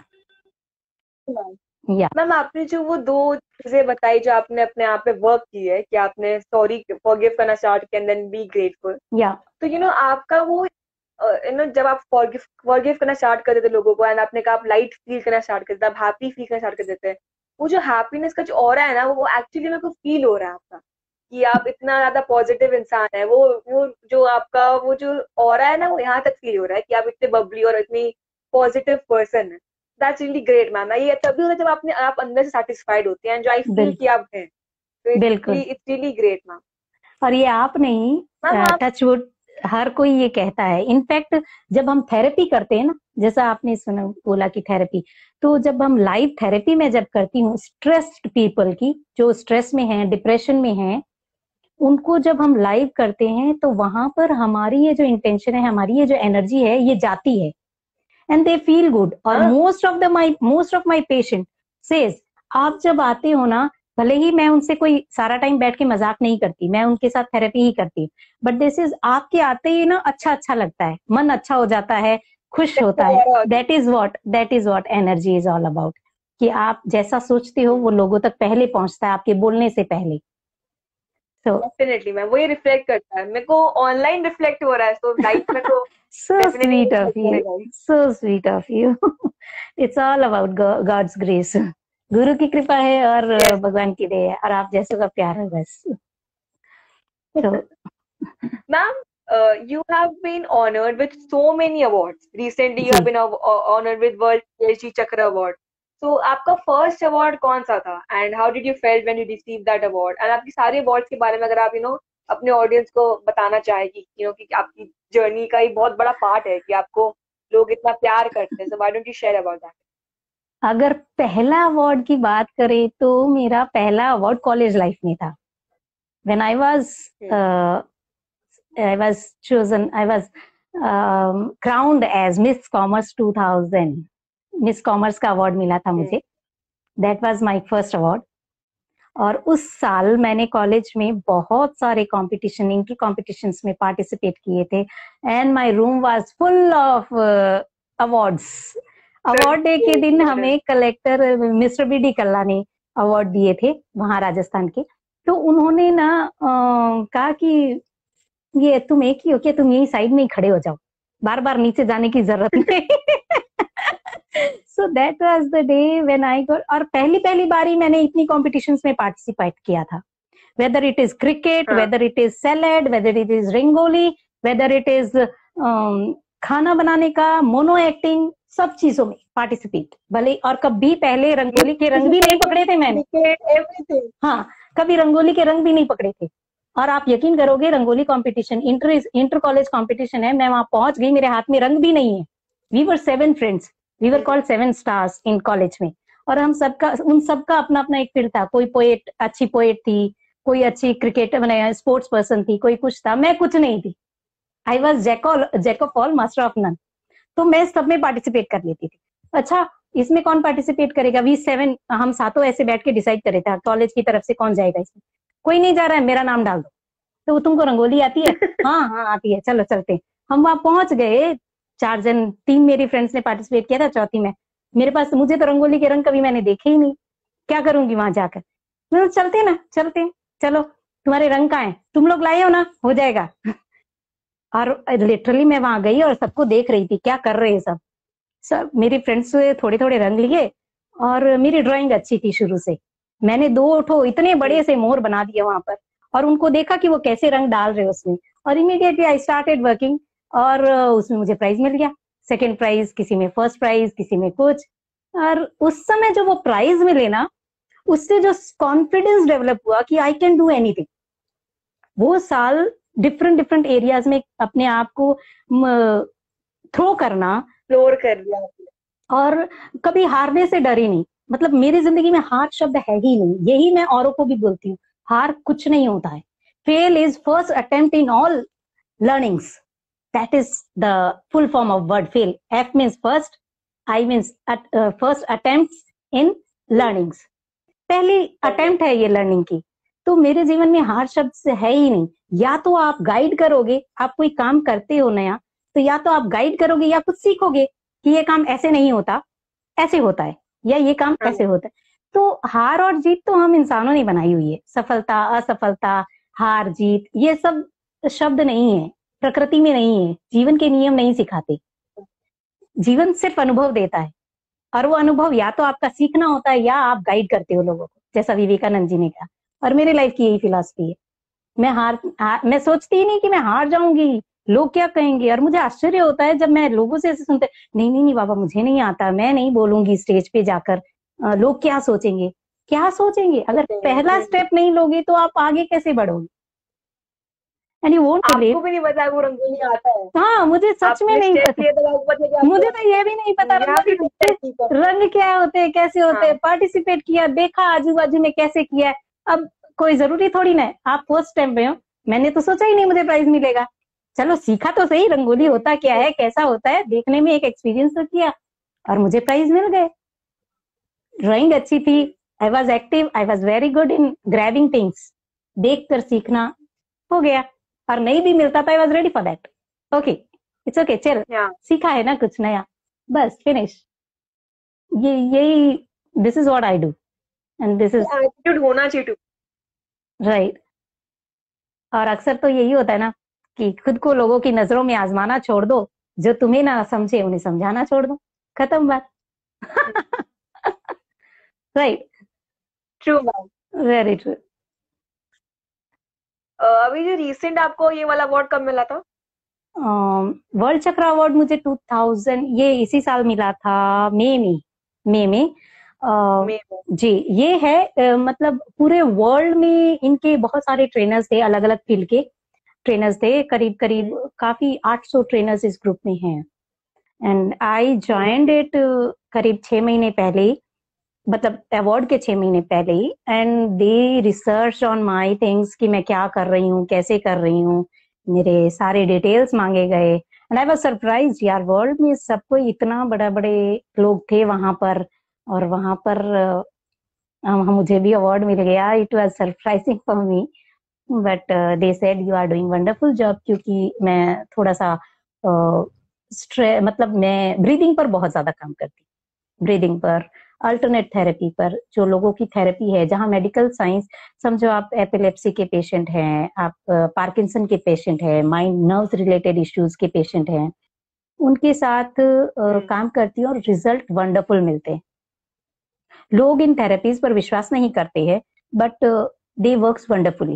या मैम, आपने जो वो दो चीजें बताई जो आपने अपने आप पे वर्क की है, कि आपने सॉरी फॉरगिव करना स्टार्ट किया एंड देन बी ग्रेटफुल, या तो यू नो आपका वो यू नो जब आप फॉरगिव फॉरगिव करना स्टार्ट कर देते लोगों को, एंड आपने कहा आप लाइट फील करना स्टार्ट कर देते, आप हैप्पी फील करना स्टार्ट कर देते हैं, वो जो हैप्पीनेस का जो ऑरा है ना, वो एक्चुअली मेरे को फील हो रहा है आपका, कि आप इतना ज्यादा पॉजिटिव इंसान है। वो वो जो आपका वो जो ऑरा है ना, वो यहाँ तक फील हो रहा है कि आप इतने बबली और इतनी पॉजिटिव पर्सन है। That's really great ma'am. ये तभी होता है जब आपने आप अंदर से सेटिस्फाइड होते हैं, एंड जो आई फील कि आप हैं, तो बिल्कुल, इट्स रियली ग्रेट मैम। और ये आप नहीं, मैम आप टच वुड, हर कोई ये कहता है। इनफैक्ट जब हम थेरेपी करते हैं ना, जैसा आपने सुना बोला कि थेरेपी, तो जब हम लाइव थेरेपी में जब करती हूँ स्ट्रेस्ड पीपल की, जो स्ट्रेस में हैं, डिप्रेशन में हैं, उनको जब हम लाइव करते हैं तो वहां पर हमारी ये जो इंटेंशन है, हमारी ये जो एनर्जी है, ये जाती है एंड दे फील गुड। और most of the my most of my patient says, आप जब आते हो ना, भले ही मैं उनसे कोई सारा टाइम बैठ के मजाक नहीं करती, मैं उनके साथ थेरेपी ही करती हूँ, बट दिस इज आपके आते ही ना अच्छा अच्छा लगता है, मन अच्छा हो जाता है, खुश होता है। That is what that is what energy is all about, कि आप जैसा सोचते हो वो लोगों तक पहले पहुंचता है, आपके बोलने से पहले। So, डेफिनेटली मैम, वो ये रिफ्लेक्ट करता है, मेरे को ऑनलाइन रिफ्लेक्ट हो रहा है, तो लाइफ में तो so definitely sweet of reflect you, करेगा ही। so sweet of you. It's all about God- God's grace. गुरु की कृपा है और Yes. भगवान की दया है और आप जैसों का प्यार है बस। So, Ma'am, uh, you have been honored with so many awards. Recently, you have जी been uh, honored with World P H D Chakra Award. So, आपका फर्स्ट अवार्ड कौन सा था, and how did you feel when you receive that award? And आपकी सारे awards के बारे में अगर आप यू नो अपने ऑडियंस को बताना चाहे कि यू नो कि आपकी जर्नी का ही बहुत बड़ा पार्ट है कि आपको लोग इतना प्यार करते हैं, so why don't you share about that? अगर पहला अवार्ड की बात करें तो मेरा पहला अवार्ड कॉलेज लाइफ में था। When I was uh, I was chosen, I was um, crowned as Miss Commerce two thousand. Miss commerce का अवार्ड मिला था मुझे, that was my first award. और उस साल मैंने कॉलेज में बहुत सारे कंपटीशन, इंटर कॉम्पिटिशन्स में पार्टिसिपेट किए थे, and my room was full of awards. Award day के दिन हमें collector mister B D Kalla ने अवार्ड दिए थे वहां राजस्थान के। तो उन्होंने ना अ, कहा कि ये तुम एक ही हो क्या, तुम यही साइड में ही खड़े हो जाओ, बार बार नीचे जाने की जरूरत नहीं। So that was the day when I got, और पहली पहली बारी मैंने इतनी कॉम्पिटिशन्स में पार्टिसिपेट किया था, whether it is cricket, whether it is salad, whether it is rangoli, whether it is खाना बनाने का, मोनो एक्टिंग, सब चीजों में पार्टिसिपेट। भले और कभी पहले रंगोली के रंग भी नहीं पकड़े थे मैंने, हाँ कभी रंगोली के रंग भी नहीं पकड़े थे। और आप यकीन करोगे, rangoli competition inter inter college competition है, मैं वहां पहुंच गई, मेरे हाथ में रंग भी नहीं है। We were seven friends, we were called seven stars in college में, और हम सबका उन सबका अपना अपना एक फील्ड था। कोई पोएट, अच्छी पोएट थी, कोई अच्छी क्रिकेटर मैंने स्पोर्ट्स पर्सन थी, कोई कुछ था, मैं कुछ नहीं थी। I was jack of all master of none. तो मैं सब में पार्टिसिपेट कर लेती थी। अच्छा, इसमें कौन पार्टिसिपेट करेगा? वी सेवन, हम सातों ऐसे बैठ के डिसाइड करे थे कॉलेज की तरफ से कौन जाएगा इसमें। कोई नहीं जा रहा है, मेरा नाम डाल दो। तो तुमको रंगोली आती है? हाँ हाँ आती है, चलो चलते। हम वहां पहुंच गए, चार जन, तीन मेरी फ्रेंड्स ने पार्टिसिपेट किया था, चौथी में मेरे पास, मुझे तो रंगोली के रंग कभी मैंने देखे ही नहीं, क्या करूंगी वहां जाकर। मैं चलते ना चलते, चलो तुम्हारे रंग कहाँ है, तुम लोग लाए हो ना, हो जाएगा। और लिटरली मैं वहां गई और सबको देख रही थी क्या कर रहे हैं सब सब मेरे फ्रेंड्स से थोड़े थोड़े रंग लिए, और मेरी ड्राइंग अच्छी थी शुरू से। मैंने दो ठो इतने बड़े से मोर बना दिए वहां पर, और उनको देखा कि वो कैसे रंग डाल रहे उसमें, और इमीडिएटली आई स्टार्टेड वर्किंग, और उसमें मुझे प्राइज मिल गया, सेकंड प्राइज, किसी में फर्स्ट प्राइज, किसी में कुछ। और उस समय जो वो प्राइज मिले ना, उससे जो कॉन्फिडेंस डेवलप हुआ कि आई कैन डू एनीथिंग। वो साल डिफरेंट डिफरेंट एरियाज में अपने आप को थ्रो करना, फ्लोर कर दिया आपने। और कभी हारने से डरी नहीं। मतलब मेरी जिंदगी में हार शब्द है ही नहीं, यही मैं औरों को भी बोलती हूँ, हार कुछ नहीं होता है। Fail is first attempt in all learnings. That is the full form of word fail. F means first, I means at, uh, first attempts in learnings. पहली अटेम्प्ट है ये लर्निंग की। तो मेरे जीवन में हार शब्द से है ही नहीं। या तो आप गाइड करोगे, आप कोई काम करते हो नया, तो या तो आप गाइड करोगे या कुछ सीखोगे कि ये काम ऐसे नहीं होता, ऐसे होता है, या ये काम ऐसे होता है। तो हार और जीत तो हम इंसानों ने बनाई हुई है। सफलता, असफलता, हार जीत, ये सब शब्द नहीं है, प्रकृति में नहीं है, जीवन के नियम नहीं सिखाते। जीवन सिर्फ अनुभव देता है, और वो अनुभव या तो आपका सीखना होता है या आप गाइड करते हो लोगों को, जैसा विवेकानंद जी ने कहा। और मेरी लाइफ की यही फिलॉसफी है। मैं हार, हार मैं सोचती ही नहीं कि मैं हार जाऊंगी, लोग क्या कहेंगे। और मुझे आश्चर्य होता है जब मैं लोगों से ऐसे सुनते, नहीं नहीं नहीं बाबा मुझे नहीं आता, मैं नहीं बोलूंगी स्टेज पे जाकर, लोग क्या सोचेंगे। क्या सोचेंगे? अगर पहला स्टेप नहीं लोगे तो आप आगे कैसे बढ़ोगे? एंड यू वोंट बिलीव, आपको भी नहीं पता वो रंगोली आता है। हाँ मुझे सच में नहीं पता, तो मुझे तो ये भी नहीं पता रंग, रंग क्या होते हैं, कैसे होते हैं। पार्टिसिपेट किया, देखा आजू बाजू में कैसे किया है। अब कोई जरूरी थोड़ी ना है आप फर्स्ट टाइम पे हो, मैंने तो सोचा ही नहीं मुझे प्राइज मिलेगा। चलो सीखा तो सही रंगोली होता क्या है, कैसा होता है, देखने में एक एक्सपीरियंस तो किया, और मुझे प्राइज मिल गए। ड्राइंग अच्छी थी, I was active, I was very good in grabbing things, देख कर सीखना हो गया। और नहीं भी मिलता था, I was ready for that. Okay it's okay, चल सीखा है ना कुछ नया, बस फिनिश। ये यही, this is what I do, and this is attitude होना चाहिए, राइट। और अक्सर तो यही होता है ना कि खुद को लोगों की नजरों में आजमाना छोड़ दो, जो तुम्हें ना समझे उन्हें समझाना छोड़ दो, खत्म बात। Right, true ma'am, very true. अभी जो रिसेंट आपको ये वाला अवार्ड कब मिला था? वर्ल्ड चक्र अवार्ड मुझे टू थाउजेंड, ये इसी साल मिला था, मई में, मई में। Uh, जी ये है, uh, मतलब पूरे वर्ल्ड में इनके बहुत सारे ट्रेनर्स थे, अलग अलग फील्ड के ट्रेनर्स थे, करीब करीब काफी आठ सौ ट्रेनर्स इस ग्रुप में हैं। एंड आई ज्वाइंड इट करीब छह महीने पहले, मतलब अवार्ड के छह महीने पहले ही। And they research on my things कि मैं क्या कर रही हूँ, कैसे कर रही हूँ, मेरे सारे डिटेल्स मांगे गए। एंड आई वाज सरप्राइज, यार वर्ल्ड में सबको इतना बड़ा बड़े लोग थे वहां पर, और वहां पर uh, मुझे भी अवार्ड मिल गया। It was surprising for me, but they said you are doing wonderful job, क्योंकि मैं थोड़ा सा uh, स्ट्रेस, मतलब मैं ब्रीदिंग पर बहुत ज्यादा काम करती, ब्रीदिंग पर, अल्टरनेट थेरेपी पर, जो लोगों की थेरेपी है, जहां मेडिकल साइंस, समझो आप एपिलेप्सी के पेशेंट हैं, आप पार्किंसन के पेशेंट हैं, माइंड नर्व्स रिलेटेड इश्यूज के पेशेंट हैं, उनके साथ uh, काम करती हूँ, और रिजल्ट वंडरफुल मिलते हैं। लोग इन थेरेपीज पर विश्वास नहीं करते हैं, बट दे वर्क्स वंडरफुली।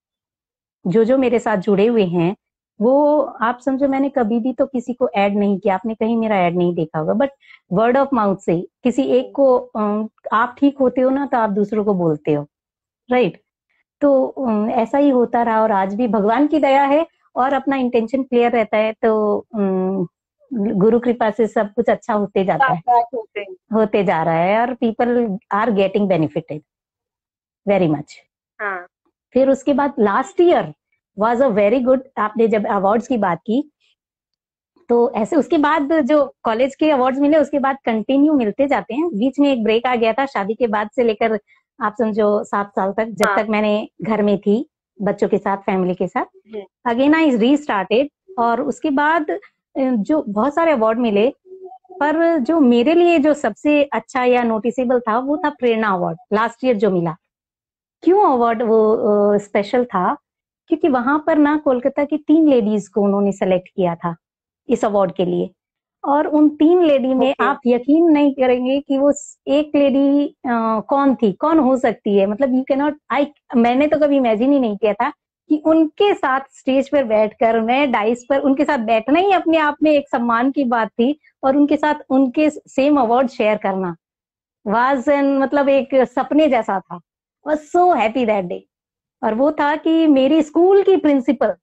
जो जो मेरे साथ जुड़े हुए हैं, वो आप समझो, मैंने कभी भी तो किसी को ऐड नहीं किया, आपने कहीं मेरा ऐड नहीं देखा होगा, बट वर्ड ऑफ माउथ से किसी एक को, आप ठीक होते हो ना तो आप दूसरों को बोलते हो, राइट। तो ऐसा ही होता रहा, और आज भी भगवान की दया है और अपना इंटेंशन क्लियर रहता है, तो गुरु कृपा से सब कुछ अच्छा होते जाता है, होते, होते जा रहा है, और people are getting benefited very much. हाँ। फिर उसके बाद last year was a very good, आपने जब अवार्ड्स की बात की, तो ऐसे उसके बाद जो कॉलेज के अवार्ड्स मिले, उसके बाद कंटिन्यू मिलते जाते हैं। बीच में एक ब्रेक आ गया था शादी के बाद से लेकर, आप समझो सात साल तक, जब हाँ. तक मैंने घर में थी बच्चों के साथ, फैमिली के साथ। अगेन आई रीस्टार्टेड, और उसके बाद जो बहुत सारे अवार्ड मिले, पर जो मेरे लिए जो सबसे अच्छा या नोटिसेबल था वो था प्रेरणा अवार्ड, लास्ट ईयर जो मिला। क्यों अवार्ड वो स्पेशल था क्योंकि वहां पर ना कोलकाता की तीन लेडीज को उन्होंने सेलेक्ट किया था इस अवार्ड के लिए, और उन तीन लेडी में Okay. आप यकीन नहीं करेंगे कि वो एक लेडी कौन थी, कौन हो सकती है, मतलब यू कैन नॉट, आई मैंने तो कभी इमेजिन ही नहीं किया था कि उनके साथ स्टेज पर बैठकर मैं डाइस पर उनके साथ बैठना ही अपने आप में एक सम्मान की बात थी, और उनके साथ उनके सेम अवार्ड शेयर करना वाज एन मतलब एक सपने जैसा था। Was so happy that day. और वो था कि मेरी स्कूल की प्रिंसिपल,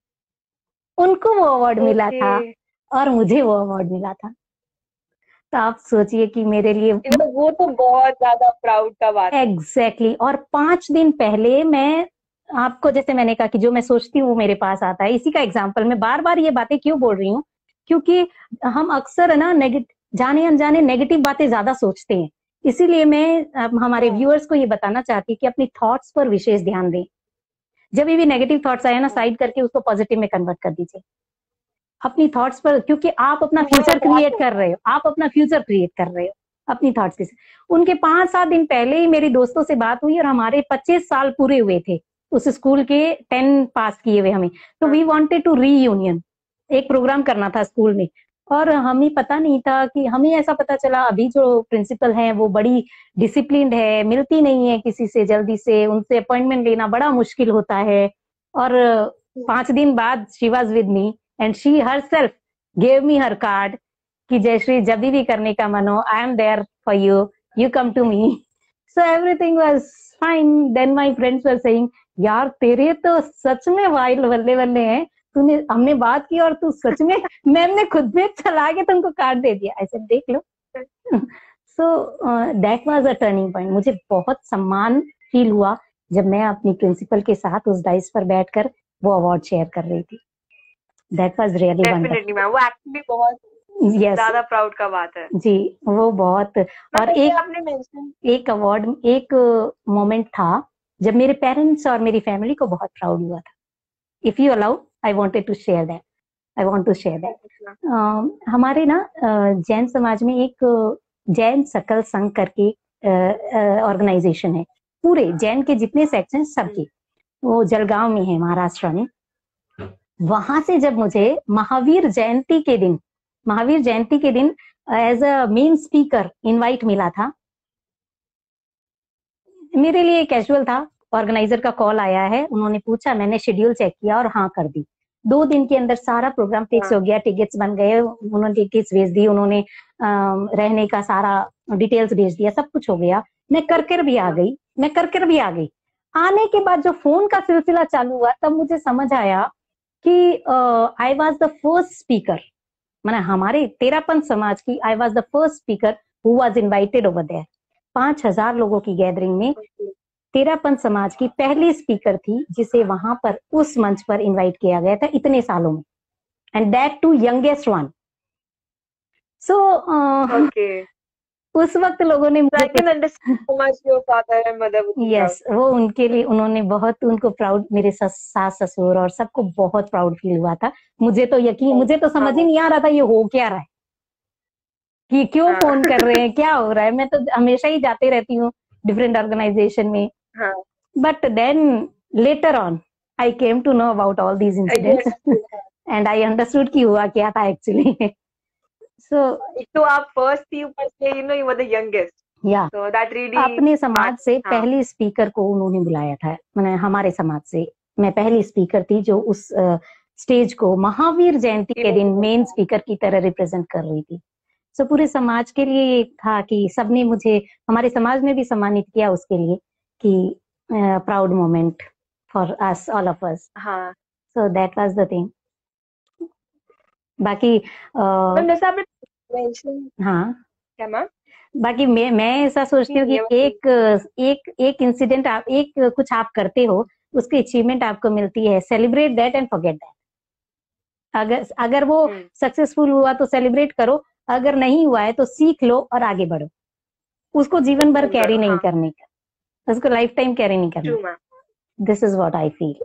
उनको वो अवार्ड मिला था Okay. और मुझे वो अवार्ड मिला था। तो आप सोचिए कि मेरे लिए You know, वो तो बहुत ज्यादा प्राउड का बात है। एग्जैक्टली exactly, और पांच दिन पहले मैं आपको, जैसे मैंने कहा कि जो मैं सोचती हूँ वो मेरे पास आता है, इसी का एग्जाम्पल मैं बार बार ये बातें क्यों बोल रही हूँ, क्योंकि हम अक्सर है ना नेगेटिव जाने अनजाने नेगेटिव बातें ज्यादा सोचते हैं। इसीलिए मैं अब हमारे व्यूअर्स को ये बताना चाहती हूँ कि अपनी थॉट्स पर विशेष ध्यान दें। जब भी नेगेटिव थॉट्स आए ना, साइड करके उसको पॉजिटिव में कन्वर्ट कर दीजिए अपनी थॉट्स पर, क्योंकि आप अपना फ्यूचर क्रिएट कर रहे हो, आप अपना फ्यूचर क्रिएट कर रहे हो अपनी थॉट्स के साथ। उनके पांच सात दिन पहले ही मेरी दोस्तों से बात हुई और हमारे पच्चीस साल पूरे हुए थे उस स्कूल के, टेन पास किए हुए हमें। तो वी वांटेड टू रीयूनियन, एक प्रोग्राम करना था स्कूल में, और हमें पता नहीं था कि हमें ऐसा पता चला अभी जो प्रिंसिपल है वो बड़ी डिसिप्लिन्ड है, मिलती नहीं है किसी से जल्दी से, उनसे अपॉइंटमेंट लेना बड़ा मुश्किल होता है। और पांच दिन बाद she was with me and she herself gave me her card कि जयश्री जब भी करने का मन हो, I am there for you, you come to me. So everything was fine. Then my friends were saying, यार तेरे तो सच में वाइल बल्ले बल्ले हैं, तूने हमने बात की और तू सच में मैम ने खुद में चला के तुमको कार्ड दे दिया, ऐसे देख लो। So that was a turning point. मुझे बहुत सम्मान फील हुआ जब मैं अपनी प्रिंसिपल के साथ उस डाइस पर बैठकर वो अवार्ड शेयर कर रही थी। That was really definitely ma'am, वो एक्चुअली बहुत यस ज्यादा प्राउड का बात है जी, वो बहुत। और जैसे एक आपने मेंशन एक अवार्ड, एक मोमेंट था जब मेरे पेरेंट्स और मेरी फैमिली को बहुत प्राउड हुआ था। If you allow, I wanted to share that, I want to share that. हमारे ना जैन समाज में एक जैन सकल संघ करके ऑर्गेनाइजेशन है, पूरे जैन के जितने सेक्शन सबके, वो जलगांव में है महाराष्ट्र में। वहां से जब मुझे महावीर जयंती के दिन महावीर जयंती के दिन as a main speaker invite मिला था, मेरे लिए कैजुअल था। ऑर्गेनाइजर का कॉल आया है, उन्होंने पूछा, मैंने शेड्यूल चेक किया और हाँ कर दी। दो दिन के अंदर सारा प्रोग्राम फिक्स हो गया, टिकट्स बन गए, उन्होंने टिकट्स भेज दी, उन्होंने रहने का सारा डिटेल्स भेज दिया, सब कुछ हो गया। मैं कर कर भी आ गई मैं कर कर भी आ गई। आने के बाद जो फोन का सिलसिला चालू हुआ, तब मुझे समझ आया कि I was the first speaker, मैंने हमारे तेरापंथ समाज की, I was the first speaker who was invited over there. पांच हजार लोगों की गैदरिंग में तेरापंथ समाज की पहली स्पीकर थी जिसे वहां पर उस मंच पर इनवाइट किया गया था इतने सालों में, and that too youngest one. सो उस वक्त लोगों ने मुझे यस वो उनके लिए उन्होंने बहुत, उनको प्राउड, मेरे सास ससुर और सबको बहुत प्राउड फील हुआ था। मुझे तो यकीन, मुझे तो समझ ही नहीं आ रहा था ये हो क्या रहा है, कि क्यों फोन कर रहे हैं, क्या हो रहा है। मैं तो हमेशा ही जाते रहती हूँ डिफरेंट ऑर्गेनाइजेशन में, but then later on I came to know about all these incidents and I understood कि हुआ क्या था एक्चुअली। सो तो आप फर्स्ट थी, ऊपर से you know you were the youngest, या so that really अपने समाज से हाँ. पहली स्पीकर को उन्होंने बुलाया था, मैंने हमारे समाज से मैं पहली स्पीकर थी जो उस स्टेज को महावीर जयंती के दिन मेन स्पीकर की तरह रिप्रेजेंट कर रही थी। सो so, पूरे समाज के लिए था कि सबने मुझे, हमारे समाज ने भी सम्मानित किया उसके लिए कि proud moment for us, all of us. So that was the thing. बाकी जैसा आपने मेंशन, हाँ क्या मैम, बाकी मैं मैं ऐसा सोचती हूँ कि एक एक एक इंसिडेंट आप, एक कुछ आप करते हो, उसकी अचीवमेंट आपको मिलती है, celebrate that and forget that. अगर अगर वो सक्सेसफुल हुआ तो सेलिब्रेट करो, अगर नहीं हुआ है तो सीख लो और आगे बढ़ो। उसको जीवन भर कैरी नहीं करने का, उसको लाइफ टाइम कैरी नहीं करना। This is what I feel.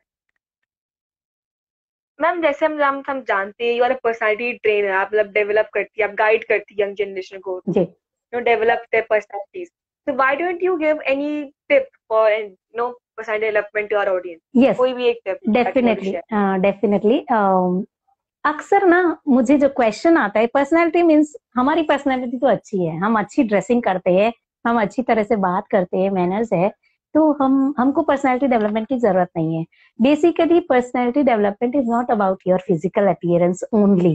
Ma'am जैसे हम हम हम जानते हैं, you are a personality trainer, आप मतलब डेवलप करती है, आप गाइड करती है यंग जनरेशन को जी, you know, develop their personalities. So why don't you give any tip for you know personality development to our audience? Yes, कोई भी एक टिप डेफिनेटली डेफिनेटली। अक्सर ना मुझे जो क्वेश्चन आता है, पर्सनैलिटी मीन्स हमारी पर्सनैलिटी तो अच्छी है, हम अच्छी ड्रेसिंग करते हैं, हम अच्छी तरह से बात करते हैं, मैनर्स है, तो हम हमको पर्सनैलिटी डेवलपमेंट की जरूरत नहीं है। Basically personality development is not about your physical appearance only,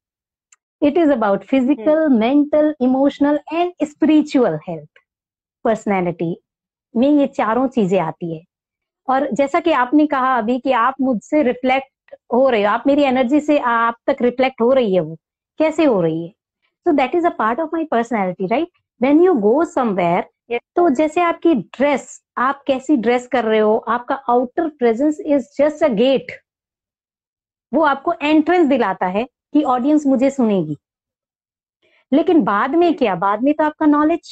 it is about physical, mental, emotional and spiritual health. Personality में ये चारों चीजें आती है। और जैसा कि आपने कहा अभी कि आप मुझसे रिफ्लेक्ट हो रहे हो, आप मेरी एनर्जी से आप तक रिफ्लेक्ट हो रही है, वो कैसे हो रही है? So that is a part of my personality, right? When you go somewhere, तो जैसे आपकी ड्रेस, आप कैसी ड्रेस कर रहे हो, आपका outer presence is just a gate, वो आपको एंट्रेंस दिलाता है कि ऑडियंस मुझे सुनेगी। लेकिन बाद में क्या? बाद में तो आपका नॉलेज,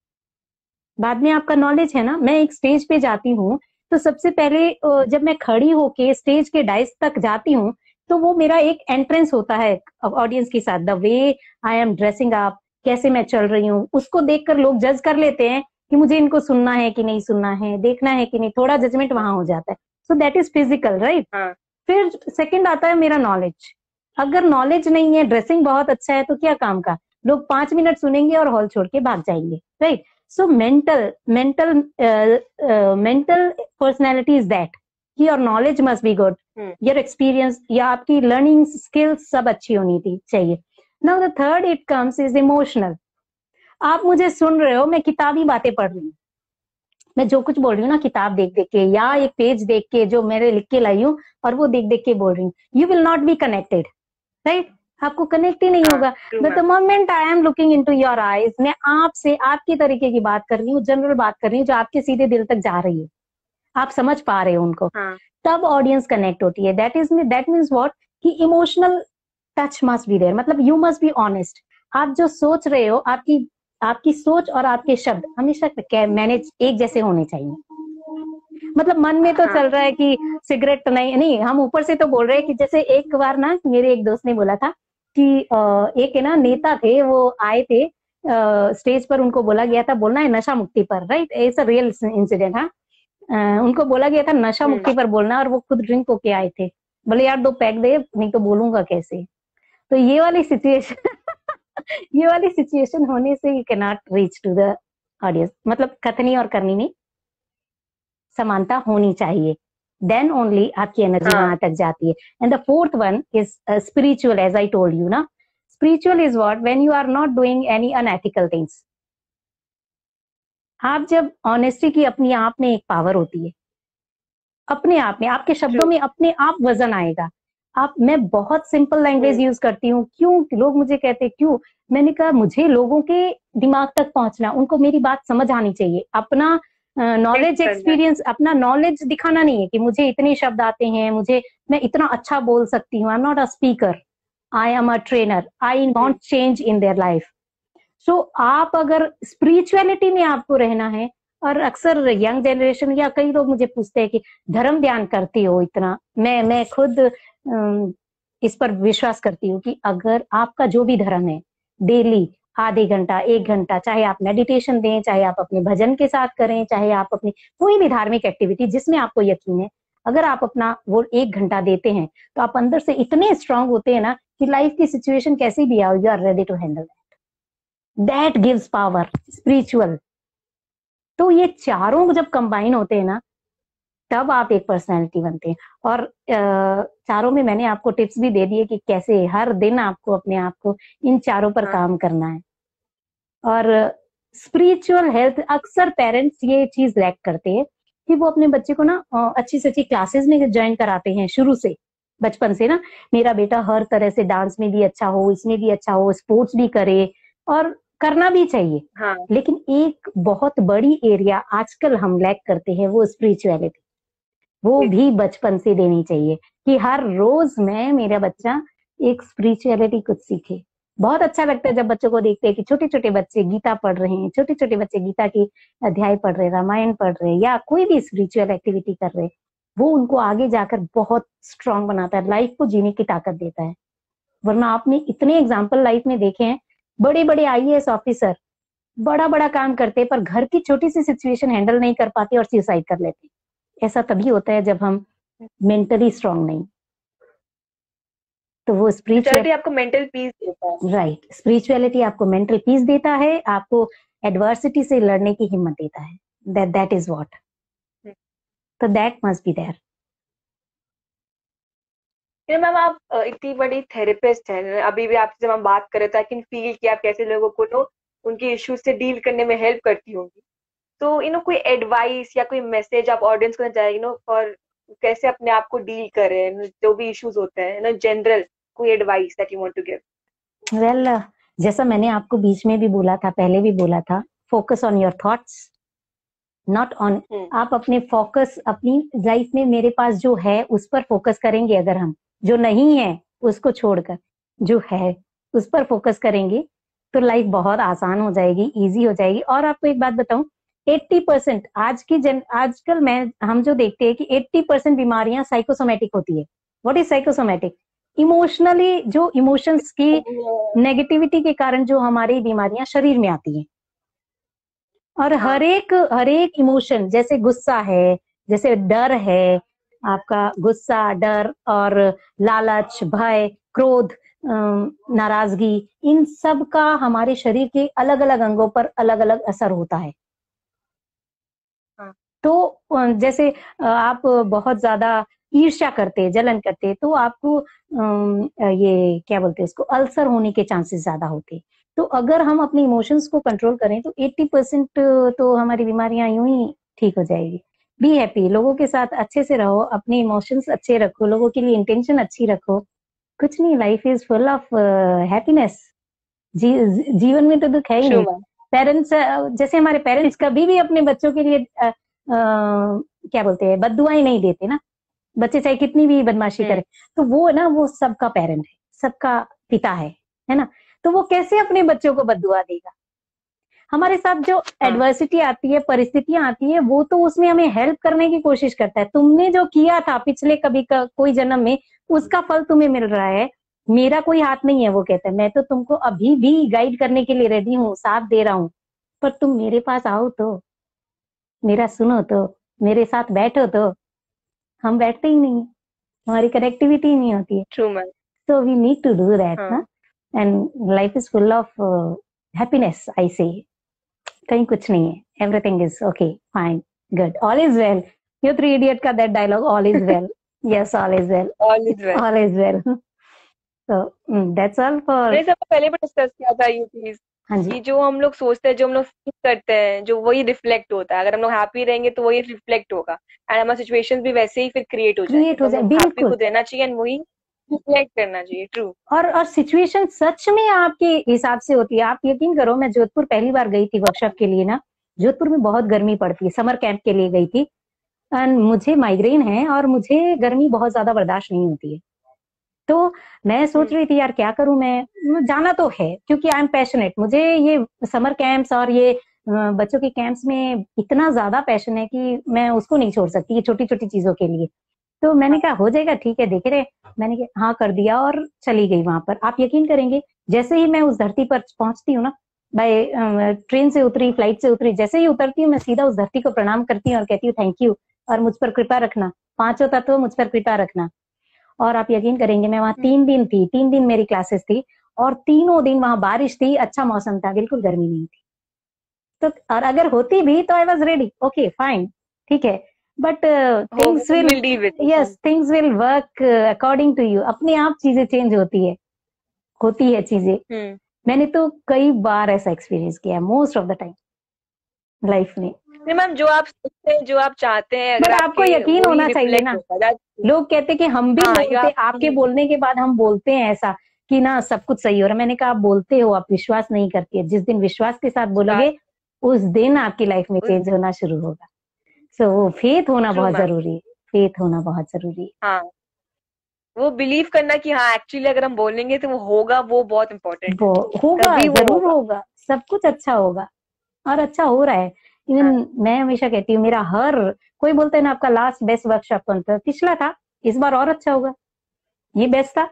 बाद में आपका नॉलेज है ना। मैं एक स्टेज पे जाती हूँ तो सबसे पहले जब मैं खड़ी होके स्टेज के डाइस तक जाती हूँ तो वो मेरा एक एंट्रेंस होता है ऑडियंस के साथ। The way I am dressing up, कैसे मैं चल रही हूँ, उसको देखकर लोग जज कर लेते हैं कि मुझे इनको सुनना है कि नहीं सुनना है, देखना है कि नहीं, थोड़ा जजमेंट वहां हो जाता है। So that is physical, right? फिर सेकंड आता है मेरा नॉलेज। अगर नॉलेज नहीं है, ड्रेसिंग बहुत अच्छा है, तो क्या काम का, लोग पांच मिनट सुनेंगे और हॉल छोड़ के भाग जाएंगे, right? So mental, mental, uh, uh, mental personality is that your knowledge must be good, hmm. your experience या आपकी learning skills सब अच्छी होनी थी चाहिए। Now the third it comes is emotional. आप मुझे सुन रहे हो, मैं किताबी बातें पढ़ रही हूँ, मैं जो कुछ बोल रही हूँ ना किताब देख देख के या एक पेज देख के जो मेरे लिख के लाई हूँ और वो देख देख के बोल रही हूँ, you will not be connected, right? आपको कनेक्ट ही नहीं होगा। But the moment I am looking into your eyes, मैं आपसे आपकी तरीके की बात कर रही हूँ, जनरल बात कर रही हूँ जो आपके सीधे दिल तक जा रही है, आप समझ पा रहे हो उनको, हाँ. तब ऑडियंस कनेक्ट होती है। That is that means what कि emotional touch must be there, मतलब यू मस्ट बी ऑनेस्ट। आप जो सोच रहे हो, आपकी आपकी सोच और आपके शब्द हमेशा मैनेज एक जैसे होने चाहिए। मतलब मन में तो हाँ. चल रहा है कि सिगरेट नहीं नहीं हम ऊपर से तो बोल रहे हैं कि जैसे एक बार ना मेरे एक दोस्त ने बोला था कि एक है ना नेता थे, वो आए थे स्टेज पर, उनको बोला गया था बोलना है नशा मुक्ति पर, right? It's a real incident. हाँ, उनको बोला गया था नशा मुक्ति पर बोलना और वो खुद ड्रिंक होके आए थे। बोले यार दो पैक दे, नहीं तो बोलूंगा कैसे। तो ये वाली सिचुएशन ये वाली सिचुएशन होने से you can not reach to the audience. मतलब कथनी और करनी में समानता होनी चाहिए, देन ओनली आपकी एनर्जी हाँ. वहां तक जाती है। And the fourth one is spiritual, as I told you ना। Spiritual is what when you are not doing any unethical things. आप जब ऑनेस्टी की अपनी आप में एक पावर होती है, अपने आप में आपके शब्दों में अपने आप वजन आएगा। आप मैं बहुत सिंपल लैंग्वेज यूज करती हूँ। क्यों? लोग मुझे कहते क्यों, मैंने कहा मुझे लोगों के दिमाग तक पहुंचना, उनको मेरी बात समझ आनी चाहिए। अपना नॉलेज एक्सपीरियंस, अपना नॉलेज दिखाना नहीं है कि मुझे इतने शब्द आते हैं, मुझे मैं इतना अच्छा बोल सकती हूँ। I am not a speaker, I am a trainer, I want change in their life. So आप अगर स्पिरिचुअलिटी में आपको रहना है, और अक्सर यंग जनरेशन या कई लोग मुझे पूछते हैं कि धर्म ध्यान करती हो इतना, मैं मैं खुद इस पर विश्वास करती हूँ कि अगर आपका जो भी धर्म है, डेली आधे घंटा एक घंटा, चाहे आप मेडिटेशन दें, चाहे आप अपने भजन के साथ करें, चाहे आप अपनी कोई भी धार्मिक एक्टिविटी जिसमें आपको यकीन है, अगर आप अपना वो एक घंटा देते हैं तो आप अंदर से इतने स्ट्रांग होते हैं ना कि लाइफ की सिचुएशन कैसी भी आओ, you are ready to handle that. That gives power, spiritual. तो ये चारों जब कंबाइन होते हैं ना, तब आप एक पर्सनैलिटी बनते हैं। और चारों में मैंने आपको टिप्स भी दे दिए कि कैसे हर दिन आपको अपने आप को इन चारों पर हाँ. काम करना है। और स्पिरिचुअल हेल्थ, अक्सर पेरेंट्स ये चीज लैक करते हैं कि वो अपने बच्चे को ना अच्छी से अच्छी क्लासेस में ज्वाइन कराते हैं शुरू से, बचपन से ना, मेरा बेटा हर तरह से डांस में भी अच्छा हो, इसमें भी अच्छा हो, स्पोर्ट्स भी करे, और करना भी चाहिए हाँ. लेकिन एक बहुत बड़ी एरिया आजकल हम लैक करते हैं, वो स्पिरिचुअलिटी। वो भी बचपन से देनी चाहिए कि हर रोज मैं मेरा बच्चा एक स्पिरिचुअलिटी कुछ सीखे। बहुत अच्छा लगता है जब बच्चों को देखते हैं कि छोटे छोटे बच्चे गीता पढ़ रहे हैं, छोटे छोटे बच्चे गीता की अध्याय पढ़ रहे, रामायण पढ़ रहे, या कोई भी स्पिरिचुअल एक्टिविटी कर रहे। वो उनको आगे जाकर बहुत स्ट्रांग बनाता है, लाइफ को जीने की ताकत देता है। वरना आपने इतने एग्जाम्पल लाइफ में देखे हैं, बड़े बड़े आई ए एस ऑफिसर बड़ा बड़ा काम करते पर घर की छोटी सी सिचुएशन हैंडल नहीं कर पाते और सुसाइड कर लेते। ऐसा तभी होता है जब हम मेंटली स्ट्रांग नहीं। तो वो स्पिरिचुअलिटी स्पिरिचुअल आपको मेंटल पीस देता है। राइट, स्पिरिचुअलिटी आपको मेंटल पीस देता है, आपको एडवर्सिटी से लड़ने की हिम्मत देता है। दैट दैट इज व्हाट, तो that must be there. Ma'am आप अ, इतनी बड़ी थेरेपिस्ट हैं, अभी भी आपसे जब हम बात कर रहे थे आई कैन फील कि आप कैसे लोगों को नो उनके इश्यूज से डील करने में हेल्प करती होंगी। तो यू नो कोई एडवाइस या कोई मैसेज आप ऑडियंस को देना चाहेंगे नो और कैसे अपने आप को डील करें जो भी इश्यूज होते हैं ना, जनरल कोई advice that you want to give. Well, जैसा मैंने आपको बीच में भी बोला था, पहले भी बोला था, focus on your thoughts, not on. आप अपने फोकस अपनी लाइफ में मेरे पास जो है उस पर फोकस करेंगे, अगर हम जो नहीं है उसको छोड़कर जो है उस पर फोकस करेंगे तो लाइफ बहुत आसान हो जाएगी, इजी हो जाएगी। और आपको एक बात बताऊं, अस्सी परसेंट आज की जन आजकल मैं हम जो देखते हैं कि अस्सी परसेंट बीमारियां साइकोसोमेटिक होती है। What is psychosomatic? इमोशनली, जो इमोशंस की नेगेटिविटी के कारण जो हमारी बीमारियां शरीर में आती हैं। और हाँ। हर एक हर एक इमोशन, जैसे गुस्सा है, जैसे डर है, आपका गुस्सा, डर और लालच, भय, क्रोध, अम, नाराजगी, इन सब का हमारे शरीर के अलग अलग अंगों पर अलग अलग असर होता है। हाँ। तो अ, जैसे अ, आप बहुत ज्यादा ईर्ष्या करते, जलन करते, तो आपको अम, ये क्या बोलते हैं इसको, अल्सर होने के चांसेस ज्यादा होते। तो अगर हम अपने इमोशंस को कंट्रोल करें तो अस्सी परसेंट तो हमारी बीमारियां यूं ही ठीक हो जाएगी। बी हैप्पी, लोगों के साथ अच्छे से रहो, अपने इमोशंस अच्छे रखो, लोगों के लिए इंटेंशन अच्छी रखो। कुछ नहीं, life is full of happiness. जी, जीवन में तो दुख है ही नहीं। पेरेंट्स, जैसे हमारे पेरेंट्स कभी भी अपने बच्चों के लिए आ, आ, क्या बोलते हैं, बद्दुआएं नहीं देते ना। बच्चे चाहे कितनी भी बदमाशी करें, तो वो ना, वो सबका पेरेंट है, सबका पिता है है ना। तो वो कैसे अपने बच्चों को बद्दुआ देगा? हमारे साथ जो एडवर्सिटी आती है, परिस्थितियां आती है, वो तो उसमें हमें हेल्प करने की कोशिश करता है। तुमने जो किया था पिछले कभी का, कोई जन्म में, उसका फल तुम्हें मिल रहा है, मेरा कोई हाथ नहीं है। वो कहता है मैं तो तुमको अभी भी गाइड करने के लिए रेडी हूँ, साथ दे रहा हूँ, पर तुम मेरे पास आओ तो, मेरा सुनो तो, मेरे साथ बैठो तो। हम बैठते ही नहीं, हमारी कनेक्टिविटी ही नहीं होती है। True ma'am. So we need to do that, ना? And life is full of uh, happiness, I say. कहीं कुछ नहीं है, everything is okay, fine, good, all is well. ये थ्री इडियट का that dialogue, all is well. Yes, all is well. All is well. All is well. So mm, that's all for. मैंने सब पहले भी डिस्कस किया था ये चीज हाँ जी, कि जो हम लोग सोचते हैं, जो हम लोग फील करते हैं, जो वही रिफ्लेक्ट होता है। अगर हम लोग हैप्पी रहेंगे तो वही रिफ्लेक्ट होगा एंड हमारे सिचुएशंस भी वैसे ही फिर क्रिएट हो जाएंगे। क्रिएट हो तो जाए, हमें हैप्पी बिल्कुल। खुद रहना चाहिए एंड वही रिफ्लेक्ट करना चाहिए। ट्रू। और और सिचुएशन सच में आपके हिसाब से होती है। आप यकीन करो, मैं जोधपुर पहली बार गई थी वर्कशॉप के लिए ना। जोधपुर में बहुत गर्मी पड़ती है, समर कैंप के लिए गई थी। एंड मुझे माइग्रेन है और मुझे गर्मी बहुत ज्यादा बर्दाश्त नहीं होती है। तो मैं सोच रही थी यार क्या करूं मैं, जाना तो है क्योंकि आई एम पैशनेट। मुझे ये समर कैंप्स और ये अ, बच्चों के कैंप्स में इतना ज्यादा पैशन है कि मैं उसको नहीं छोड़ सकती, ये छोटी छोटी चीजों के लिए। तो मैंने कहा हो जाएगा, ठीक है, देख रहे। मैंने कहा हाँ कर दिया और चली गई वहां पर। आप यकीन करेंगे, जैसे ही मैं उस धरती पर पहुंचती हूँ ना, बाय ट्रेन से उतरी, फ्लाइट से उतरी, जैसे ही उतरती हूँ मैं सीधा उस धरती को प्रणाम करती हूँ और कहती हूँ थैंक यू, और मुझ पर कृपा रखना, पांचों तत्व मुझ पर कृपा रखना। और आप यकीन करेंगे, मैं वहां तीन दिन थी, तीन दिन मेरी क्लासेस थी और तीनों दिन वहां बारिश थी, अच्छा मौसम था, बिल्कुल गर्मी नहीं थी। तो और अगर होती भी तो I was ready, okay fine, ठीक है। But things will, yes, things will work according to you. अपने आप चीजें चेंज होती है, होती है चीजें। मैंने तो कई बार ऐसा एक्सपीरियंस किया है, most of the time life में। मैम जो आप सोचते हैं, जो आप चाहते हैं, अगर बट आपको यकीन होना चाहिए ना। लोग कहते कि हम भी हाँ, बोलते, आपके बोलने के बाद हम बोलते हैं ऐसा कि ना सब कुछ सही हो रहा है। मैंने कहा आप बोलते हो, आप विश्वास नहीं करती है। जिस दिन विश्वास के साथ बोलोगे उस दिन आपकी लाइफ में चेंज होना शुरू होगा। सो so, फेथ होना बहुत जरूरी है, फेथ होना बहुत जरूरी है। हाँ, वो बिलीव करना कि हाँ एक्चुअली अगर हम बोलेंगे तो वो होगा, वो बहुत इम्पोर्टेंट वो होगा, जरूर होगा, सब कुछ अच्छा होगा और अच्छा हो रहा है। इवन हाँ। मैं हमेशा कहती हूँ, मेरा हर कोई बोलता है ना आपका लास्ट बेस्ट वर्कशॉप कौन था, पिछला था, इस बार और अच्छा होगा, ये बेस्ट था।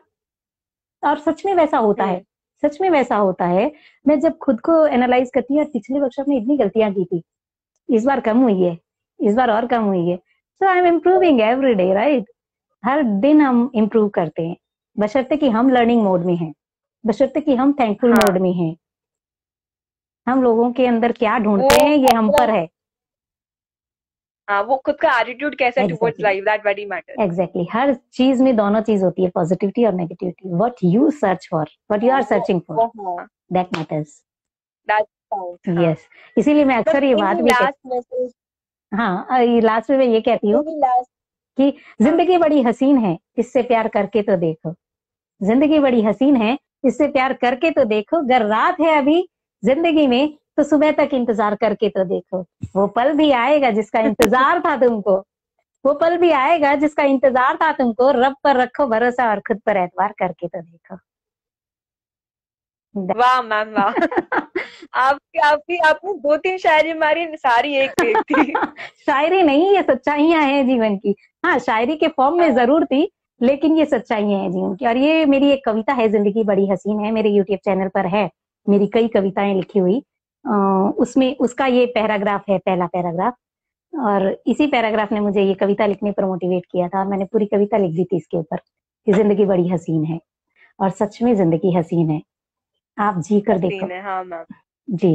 और सच में वैसा होता है, सच में वैसा होता है। मैं जब खुद को एनालाइज करती हूँ, पिछले वर्कशॉप में इतनी गलतियां की थी, इस बार कम हुई है, इस बार और कम हुई है, so I am improving every day, right? हर दिन हम इम्प्रूव करते हैं, बशर्ते कि हम लर्निंग मोड में हैं, बशर्ते कि हम थैंकफुल हाँ मोड में हैं। हम लोगों के अंदर क्या वो ढूंढते हैं ये हम अपना, पर है। हाँ वो खुद का एटीट्यूड कैसा towards exactly, life, that very matters. Exactly. हर चीज में दोनों चीज होती है, पॉजिटिविटी और negativity. What you search for, what you are वो सर्चिंग फॉर, वो हाँ, दैट मैटर्स। That count. हाँ यस, इसीलिए मैं बस अक्सर ये बात एनी भी लास्ट कहती, मैसेज, हाँ, लास्ट में मैं ये कहती हूँ एनी लास्ट। कि हाँ जिंदगी बड़ी हसीन है, इससे प्यार करके तो देखो। जिंदगी बड़ी हसीन है, इससे प्यार करके तो देखो। अगर रात है अभी जिंदगी में, तो सुबह तक इंतजार करके तो देखो। वो पल भी आएगा जिसका इंतजार था तुमको, वो पल भी आएगा जिसका इंतजार था तुमको। रब पर रखो भरोसा और खुद पर एतबार करके तो देखो। वाह मैम वाह। आपकी आपकी आपने दो तीन शायरी मारी, सारी एक पे एक थी। शायरी नहीं, ये सच्चाइयां हैं जीवन की। हाँ, शायरी के फॉर्म में हाँ जरूर थी, लेकिन ये सच्चाइयां हैं जीवन की। और ये मेरी एक कविता है, जिंदगी बड़ी हसीन है, मेरे यूट्यूब चैनल पर है। मेरी कई कविताएं लिखी हुई, अ, उसमें उसका ये पैराग्राफ है, पहला पैराग्राफ। और इसी पैराग्राफ ने मुझे ये कविता लिखने पर मोटिवेट किया था। मैंने पूरी कविता लिख दी थी इसके ऊपर कि जिंदगी बड़ी हसीन है। और सच में जिंदगी हसीन है, आप जी कर देखो। हसीन है, हाँ मैम। जी।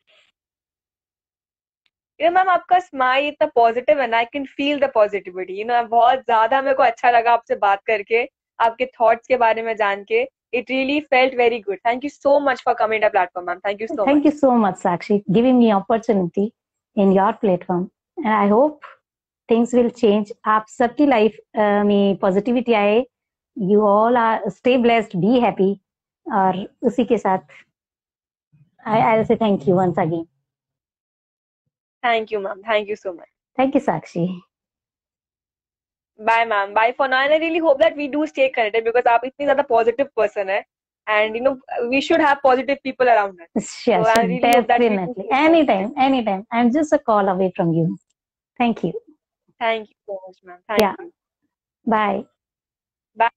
ये मैम आपका स्माइल इतना पॉजिटिव है ना, I can feel the positivity, you know बहुत ज्यादा मेरे को अच्छा लगा आपसे बात करके, आपके थॉट्स के बारे में जान के। It really felt very good. Thank you so much for coming the platform ma'am, thank you so Thank you much. so much, Sakshi, giving me opportunity in your platform. And I hope things will change. आप सबकी life में positivity आए। You all are stay blessed, be happy. और उसी के साथ I I say thank you once again. Thank you ma'am, thank you so much. Thank you Sakshi. Bye ma'am, bye for now, and I really hope that we do stay connected because आप इतनी ज्यादा positive person है, and you know we should have positive people around us. Sure, so sure, I really hope that we do definitely. Stay Anytime, positive. anytime. I'm just a call away from you. Thank you. Thank you so much ma'am, Yeah, thank you. bye. Bye.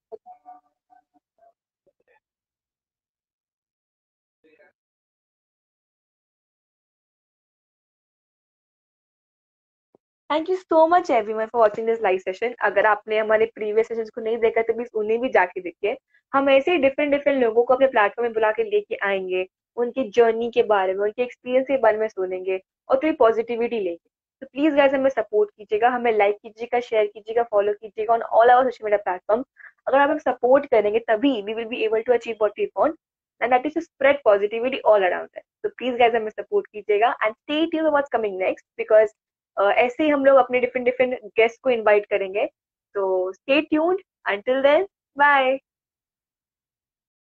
Thank you so much everyone for watching this live session. अगर आपने हमारे previous sessions को नहीं देखा तो please उन्हें भी जाके देखिए। हम ऐसे ही डिफरेंट डिफरेंट लोगों को अपने प्लेटफॉर्म में बुला के लेके आएंगे, उनकी जर्नी के बारे में, उनके एक्सपीरियंस के बारे में सुनेंगे और थोड़ी पॉजिटिविटी लेंगे। तो प्लीज गाइस हमें सपोर्ट कीजिएगा, हमें लाइक कीजिएगा, शेयर कीजिएगा, फॉलो कीजिएगा on all our social media platform. अगर आप हमें सपोर्ट करेंगे तभी we will be able to achieve what we want, and that is to spread positivity all around us. तो प्लीज गाइस हमें सपोर्ट कीजिएगा and stay tuned what's coming next, because uh, ऐसे ही हम लोग अपने डिफरेंट डिफरेंट गेस्ट को invite करेंगे। तो stay tuned, until then, bye.